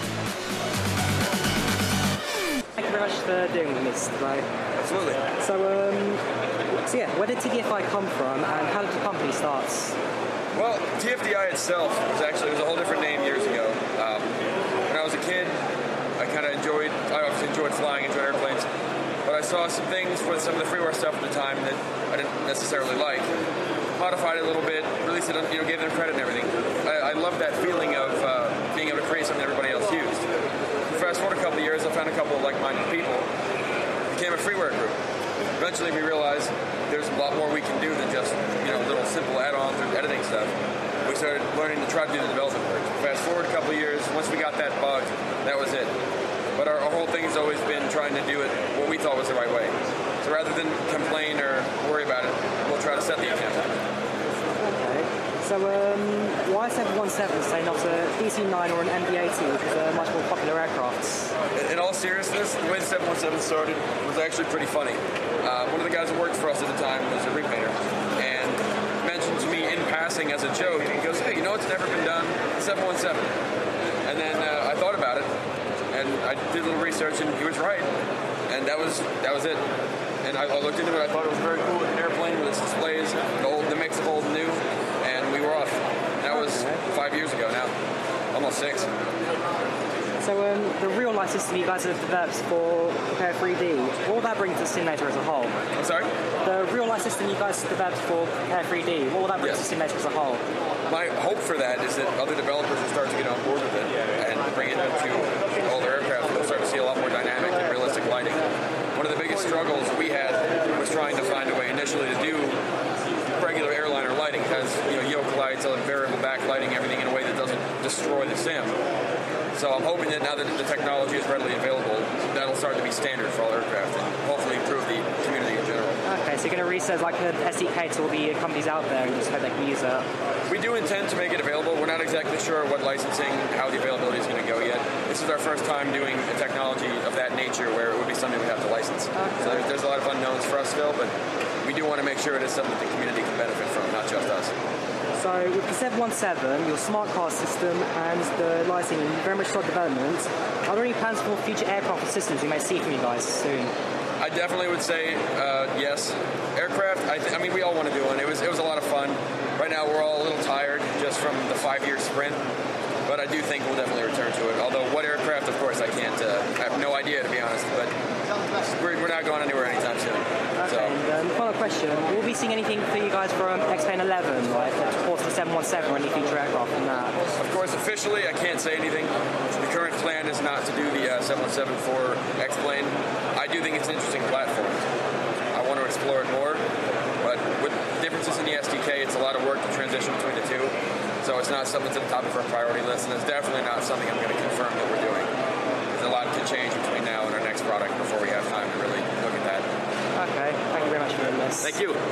Thank you very much for doing this today. Absolutely. So, um, so yeah, where did T D F I come from, and how did the company start? Well, T F D I itself was actually it was a whole different name years ago. Um, when I was a kid, I kind of enjoyed, I obviously enjoyed flying, enjoyed airplanes, but I saw some things with some of the freeware stuff at the time that I didn't necessarily like. Modified it a little bit, released it, you know, gave them credit and everything. I, I love that feeling of uh, being able to create something that everybody else used. Fast forward a couple of years, I found a couple of like-minded people, became a freeware group. Eventually we realized there's a lot more we can do than just, you know, little simple add-ons or editing stuff. We started learning to try to do the development work. Fast forward a couple of years, once we got that bug, that was it. But our, our whole thing has always been trying to do it what we thought was the right way. So rather than complain or worry about it, we'll try to set the example. Okay. So, um, why seven one seven say not a D C nine or an N V eighty, which are much more popular aircrafts? In, in all seriousness, the way the seven one seven started was actually pretty funny. Uh, one of the guys that worked for us at the time was a repainter, and mentioned to me in passing as a joke, he goes, hey, you know what's never been done? The seven one seven. And then uh, I thought about it, and I did a little research, and he was right. And that was that was it. And I, I looked into it, I thought it was very cool, an airplane with its displays, the, old, the mix of old and new, and we were off. That was five years ago now, almost six. So um, the real-life system you guys have developed for Prepare three D, what will that bring to the simulator as a whole? I'm sorry? The real-life system you guys developed for Prepare three D, what will that bring Yes. to the simulator as a whole? My hope for that is that other developers will start to get on board with it and bring it into all their aircraft. They'll start to see a lot more dynamic and realistic lighting. One of the biggest struggles we had was trying to find a way initially to do regular airliner lighting. It has, you know, yoke lights, variable backlighting, everything in a way that doesn't destroy the sim. So I'm hoping that now that the technology is readily available, that'll start to be standard for all aircraft and hopefully improve the community in general. Okay, so you're going to research like an S D K to all the companies out there and just hope they can use it? We do intend to make it available. We're not exactly sure what licensing, how the availability is going to go yet. this is our first time doing a technology of that nature where it would be something we have to license. Okay. So there's, there's a lot of unknowns for us still, but we do want to make sure it is something that the community can benefit from, not just us. So with the seven one seven, your smart car system and the licensing in very much slot development, are there any plans for future aircraft systems we may see from you guys soon? I definitely would say uh, yes. Aircraft, I, th- I mean, we all want to do one. It was, it was a lot of fun. Right now we're all a little tired just from the five-year sprint, but I do think we'll definitely return to it. Although what aircraft, of course, I can't, uh, I have no idea, to be honest, but we're, we're not going anywhere anytime soon. Okay, So. and um, final question, will we be seeing anything for you guys from X-Plane eleven, like or the seven one seven or any future aircraft from that? Of course, officially, I can't say anything. The current plan is not to do the uh, seven one seven for X-Plane. I do think it's an interesting platform. I want to explore it more, but with differences in the S D K, it's a lot of work to transition between the two. So it's not something that's at the top of our priority list, and it's definitely not something I'm going to confirm that we're doing. There's a lot to change between now and our next product before we have time to really look at that. Okay, thank you very much for doing this. Thank you.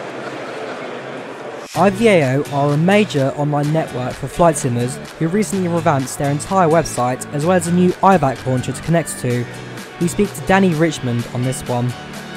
I V A O are a major online network for flight simmers who recently revamped their entire website as well as a new I VAC launcher to connect to. We speak to Danny Richmond on this one.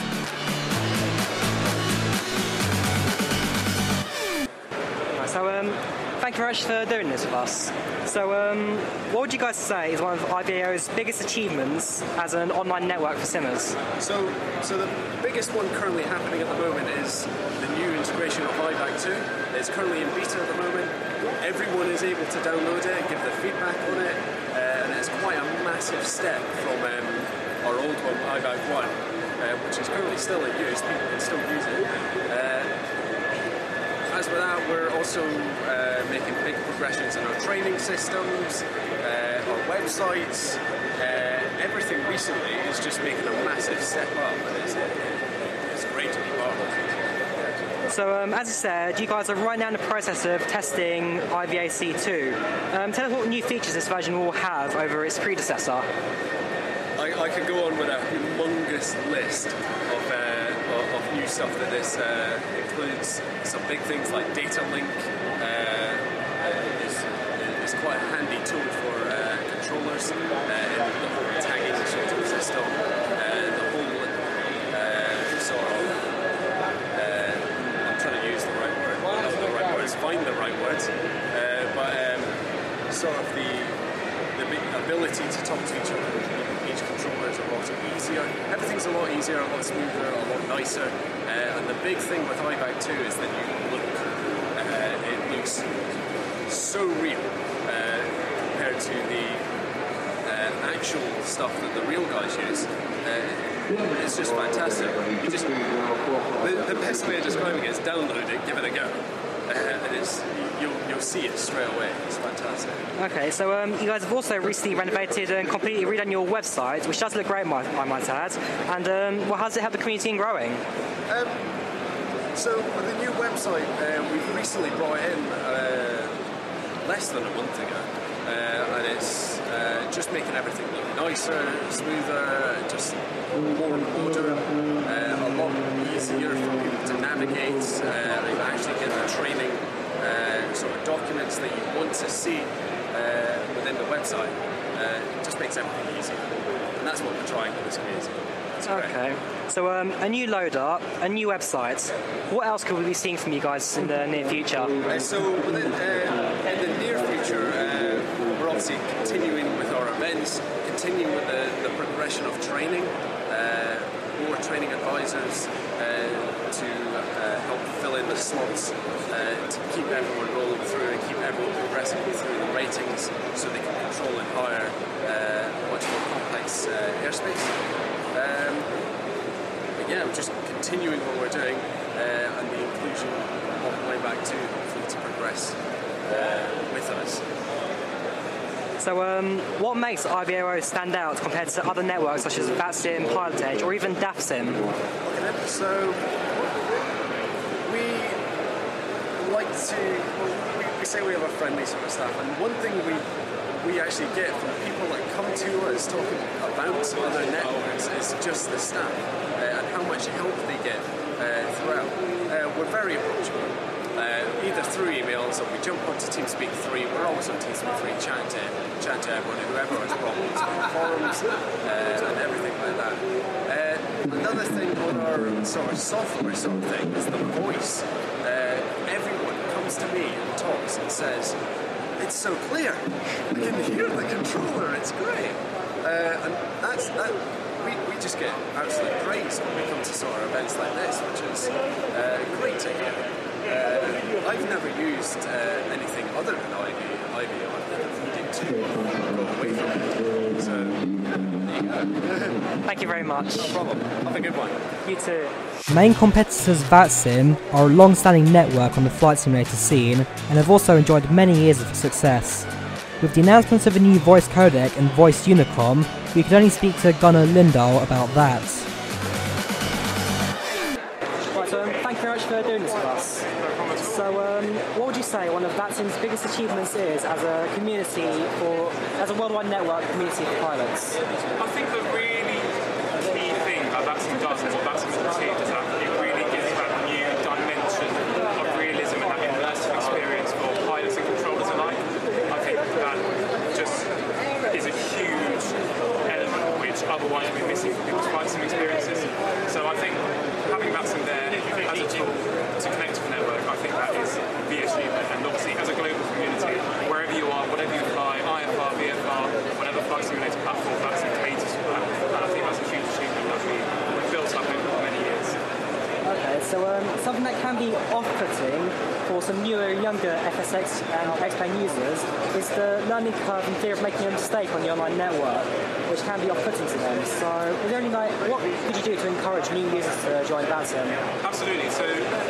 So, um, thank you very much for doing this with us. So, um, what would you guys say is one of I V A O's biggest achievements as an online network for simmers? So, so the biggest one currently happening at the moment is the new integration of I VAC two. It's currently in beta at the moment. Everyone is able to download it and give their feedback on it, uh, and it's quite a massive step from um, our old one, I VAC one, uh, which is currently still in use. People can still use it. Uh, As with that, we're also uh, making big progressions in our training systems, uh, our websites. Uh, everything recently is just making a massive step up, and it's, it's great to be part of. So, um, as I said, you guys are right now in the process of testing I V A C two. Um, tell us what new features this version will have over its predecessor. I, I could go on with a humongous list of, uh, of, of new stuff that this uh, includes. Some big things like data link uh, uh, is, is quite a handy tool for uh, controllers. Uh, the whole tagging sort of system, uh, the whole uh, sort of uh, I'm trying to use the right word, not the right words, find the right words, uh, but um, sort of the the ability to talk to each other. Each controller is a lot easier. Everything's a lot easier, a lot smoother, a lot nicer. Uh, and the big thing with I VAC two is that you look, uh, it looks so real uh, compared to the uh, actual stuff that the real guys use. Uh, it's just fantastic. You just the, the best way of describing it is download it, give it a go. Uh, and it's, you'll, you'll see it straight away. It's fantastic. Okay, so um, you guys have also recently renovated and completely redone your website, which does look great, I might add. And um, well, how does it help the community in growing? Um, so with the new website, uh, we've recently brought in uh, less than a month ago, uh, and it's uh, just making everything look nicer, smoother, just more modern, uh, a lot easier for people to navigate, uh, and actually get the training uh, sort of documents that you want to see uh, within the website. Uh, it just makes everything easier, and that's what we're trying with this community. Okay, so um, a new loader, a new website. What else could we be seeing from you guys in the near future? Uh, so within, uh, in the near future, uh, we're obviously continuing with our events, continuing with the, the progression of training, uh, more training advisors uh, to uh, help fill in the slots, uh, to keep everyone rolling through and keep everyone progressing through the ratings so they can control and hire uh, much more complex uh, airspace. Um, but yeah, we're just continuing what we're doing uh, and the inclusion all the way back to hopefully to progress uh, with us. So um, what makes I V A O stand out compared to other networks such as VATSIM, Pilot Edge or even DAFSIM? Okay, so we like to, well, we, we say we have a friendly sort of staff, and one thing we we actually get from people that come to us talking about other networks is just the staff uh, and how much help they get uh, throughout. Uh, we're very approachable, uh, either through emails or we jump onto TeamSpeak three. We're always on TeamSpeak three chatting to chat to everyone, whoever has problems, forums uh, and everything like that. Uh, another thing on our sort of software sort of thing is the voice. Uh, everyone comes to me and talks and says, it's so clear, I can hear the controller, it's great. Uh, and that's that. We, we just get absolute praise when we come to sort of events like this, which is uh, great to hear. Uh, I've never used uh, anything other than I V A O. I've never needed to go away from it. So, there you go. Thank you very much. No problem. Have a good one. You too. Main competitors VATSIM are a long-standing network on the flight simulator scene and have also enjoyed many years of success. With the announcement of a new voice codec and voice unicom, we could only speak to Gunnar Lindahl about that. Right, so um, thank you very much for doing this with us. So, um, what would you say one of VATSIM's biggest achievements is as a community for, as a worldwide network community for pilots? I think the really key thing that VATSIM does and what VATSIM has achieved is that it really gives that new dimension of realism and that immersive experience for pilots and controllers alike. I think that just is a huge element which otherwise would be missing from people's flight sim experiences. So I think having VATSIM there as a tool to connect to the network, I think that is the achievement. And obviously as a global community, wherever you are, whatever you fly, I F R, V F R, whatever flight simulator platform, VATSIM caters for that. And I think that's a huge achievement that we, we've built up over many years. Okay, so um, something that can be off-putting for some newer, younger F S X and X-Plane users is the learning curve and fear of making a mistake on the online network, which can be off-putting to them. So, is there any, like, what could you do to encourage new users to join VATSIM? Absolutely. So,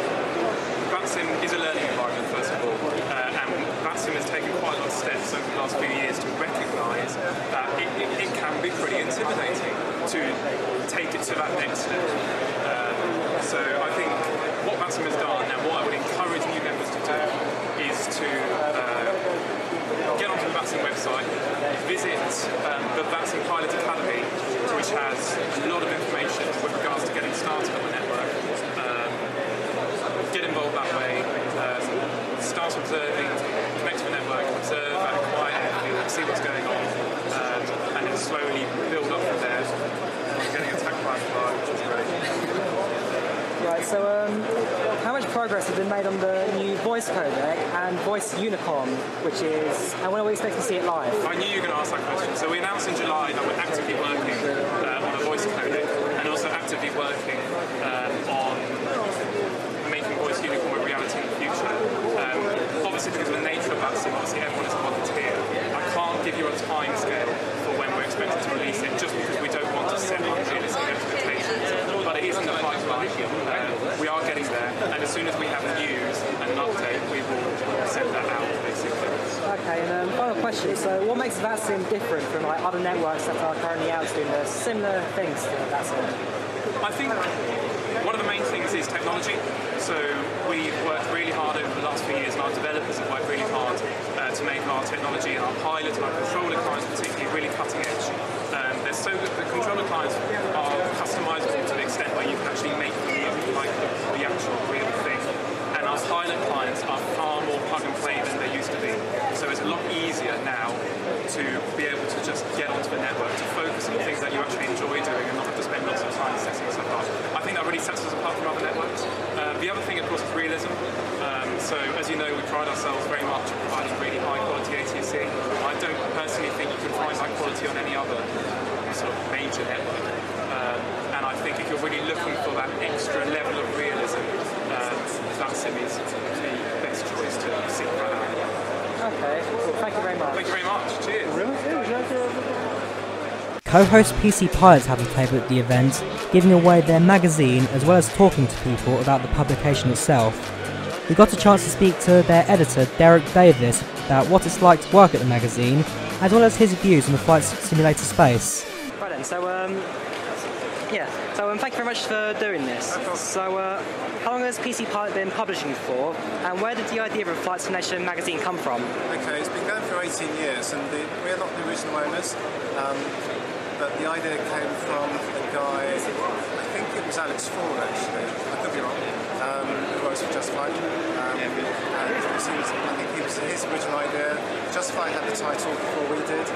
VATSIM is a learning environment, first of all, uh, and VATSIM has taken quite a lot of steps over the last few years to recognise that it, it, it can be pretty intimidating to take it to that next step. Um, so, I think what VATSIM has done, and what I would encourage new members to do, is to uh, get onto the VATSIM website, visit um, the VATSIM Pilot Academy, which has a lot of information with regards to getting started on the network. Um, get involved that way, um, start observing, connect to the network, observe at a quiet airfield, see what's going on, um, and then slowly build up from there. You're getting attacked by a fly, which is great. Right, so um, how much progress has been made on the new voice codec and voice unicom, which is, and when are we expecting to see it live? I knew you were going to ask that question. So we announced in July that we're actively working uh, on a voice codec and also actively working um, on making voice unicom a reality in the future. Um, obviously, because of the nature of VATSIM, obviously everyone is a volunteer. I can't give you a time scale for when we're expected to release it, just because we don't want to set unrealistic expectations. But it is in the pipeline. Uh, we are getting there, and as soon as we have news and an update, we will send that out, basically. Okay, and um, final question. So, what makes VATSIM different from like other networks that are currently out doing the similar things to VATSIM? I think one of the main things is technology. So we've worked really hard over the last few years, and our developers have worked really hard uh, to make our technology and our pilot and our controller clients particularly really cutting edge. Um, they're so good, the controller clients are customizable to the extent where you can actually make them look like the, the actual real thing. And our pilot clients are far more plug and play than they used to be. So it's a lot easier now to be able to just get onto the network, to focus on the things that you actually enjoy doing and not have to spend lots of time setting stuff up. I think that really sets us apart from other networks. Uh, the other thing, of course, is realism. Um, so, as you know, we pride ourselves very much on providing really high-quality A T C. I don't personally think you can find that quality on any other sort of major network. Um, and I think if you're really looking for that extra level of realism, um, VATSIM is the best choice to seek that out. Okay, well, thank you very much. Thank you very much. Cheers. Co-host P C Pilots have a table at the event, giving away their magazine as well as talking to people about the publication itself. We got a chance to speak to their editor Derek Davis about what it's like to work at the magazine, as well as his views on the flight simulator space. Right then, so um, yeah, so um, thank you very much for doing this. So uh, how long has P C Pilot been publishing for, and where did the idea of a flight simulation magazine come from? Okay, it's been going for eighteen years, and the, we're not the original owners. Um, But the idea came from a guy, I think it was Alex Ford actually, I could be wrong, um, who works for Justify. Um, and it was, I think it was his original idea. Justify had the title before we did,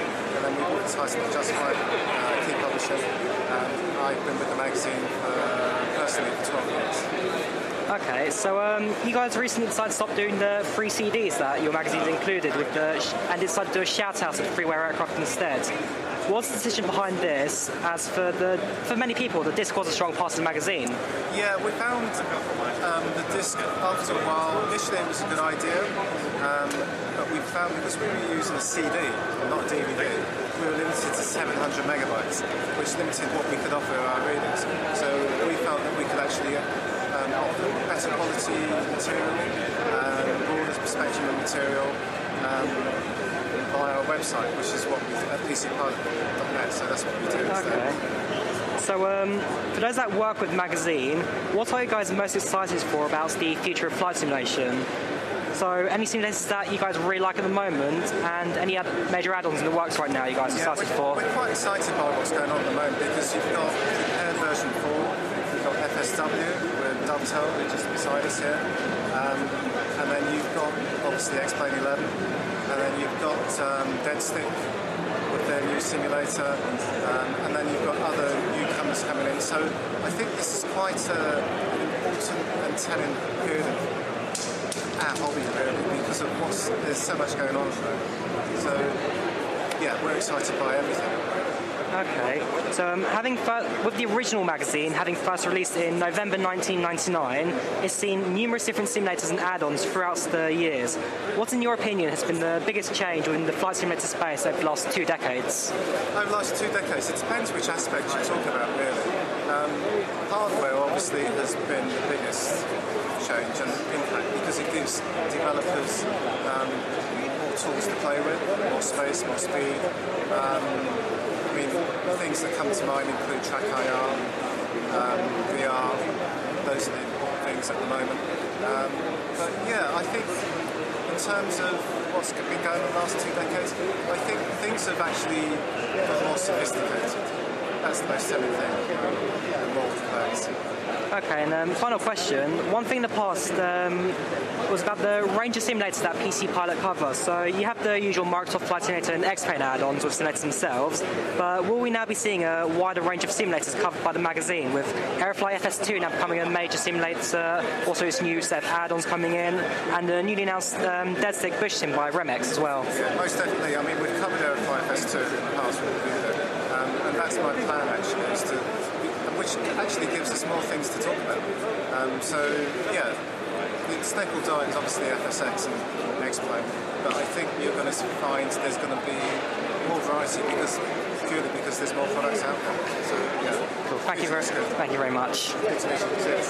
Tyson Justified, uh, key publisher. Um, I've been with the magazine for, personally for twelve years. Okay, so um, you guys recently decided to stop doing the free C Ds that your magazine's included with the, sh and decided to do a shout out of freeware aircraft instead. What's the decision behind this? As for the for many people, the disc was a strong part of the magazine. Yeah, we found um, the disc after a while. Initially, it was a good idea, um, but we found because we were using a C D, not a D V D, we were limited to seven hundred megabytes, which limited what we could offer our readers. So we felt that we could actually um, offer better quality material, um, broader spectrum of material. Um, via our website, which is what we at P C pilot dot net, so that's what we do instead. Okay. So um, for those that work with the magazine, what are you guys most excited for about the future of flight simulation? So any simulators that you guys really like at the moment, and any ad major add-ons in the works right now you guys are yeah, excited we're, for? We're quite excited by what's going on at the moment because you've got prepared version four, you've got F S W with Dovetail, which is beside us here, um, and then you've got obviously X-Plane eleven. And then you've got um, Deadstick with their new simulator, um, and then you've got other newcomers coming in. So I think this is quite a, an important and telling period of our hobby, really, because of what's there's so much going on at the moment. So yeah, we're excited by everything. Okay, so um, having with the original magazine having first released in November nineteen ninety-nine, it's seen numerous different simulators and add-ons throughout the years. What, in your opinion, has been the biggest change within the flight simulator space over the last two decades? Over the last two decades, it depends which aspect you're talking about, really. Um, hardware, obviously, has been the biggest change and impact because it gives developers um, more tools to play with, more space, more speed. Um, I mean, things that come to mind include track I R, um, V R, those are the important things at the moment. Um, but yeah, I think in terms of what's been going on the last two decades, I think things have actually got more sophisticated. That's the most telling thing, the more complex. Okay, and um, final question. One thing in the past um, was about the range of simulators that P C Pilot covers. So you have the usual Microsoft Flight Simulator and X-Plane add-ons with simulators themselves, but will we now be seeing a wider range of simulators covered by the magazine, with Aerofly F S two now becoming a major simulator, also its new set of add-ons coming in, and the newly announced um, Deadstick Bush Sim by Remex as well? Yeah, most definitely. I mean, we've covered Aerofly F S two in the past with the um, and that's my plan actually, is to which actually gives us more things to talk about. Um, so, yeah, the Snake will die is obviously F S X and X-Plane, but I think you're going to find there's going to be more variety because purely because there's more products out there. So, yeah. Cool. Thank you very, thank you very much. Good to meet you. Cheers.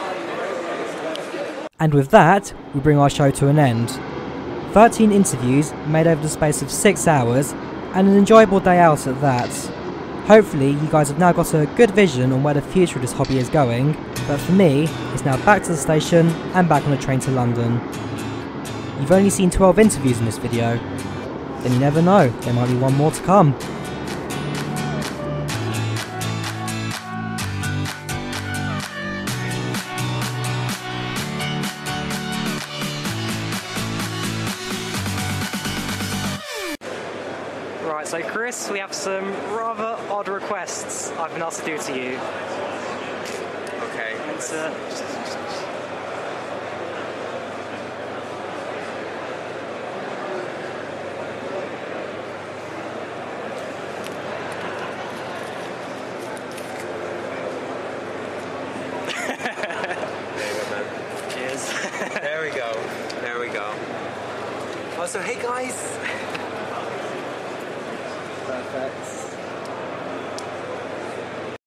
And with that, we bring our show to an end. thirteen interviews made over the space of six hours, and an enjoyable day out at that. Hopefully you guys have now got a good vision on where the future of this hobby is going, but for me, it's now back to the station and back on a train to London. You've only seen twelve interviews in this video, then you never know, there might be one more to come. Right, so Chris, we have some rather odd requests I've been asked to do to you. Okay. It's, uh, just, just, Cheers. There we go. There we go. Oh, so hey guys. Perfect.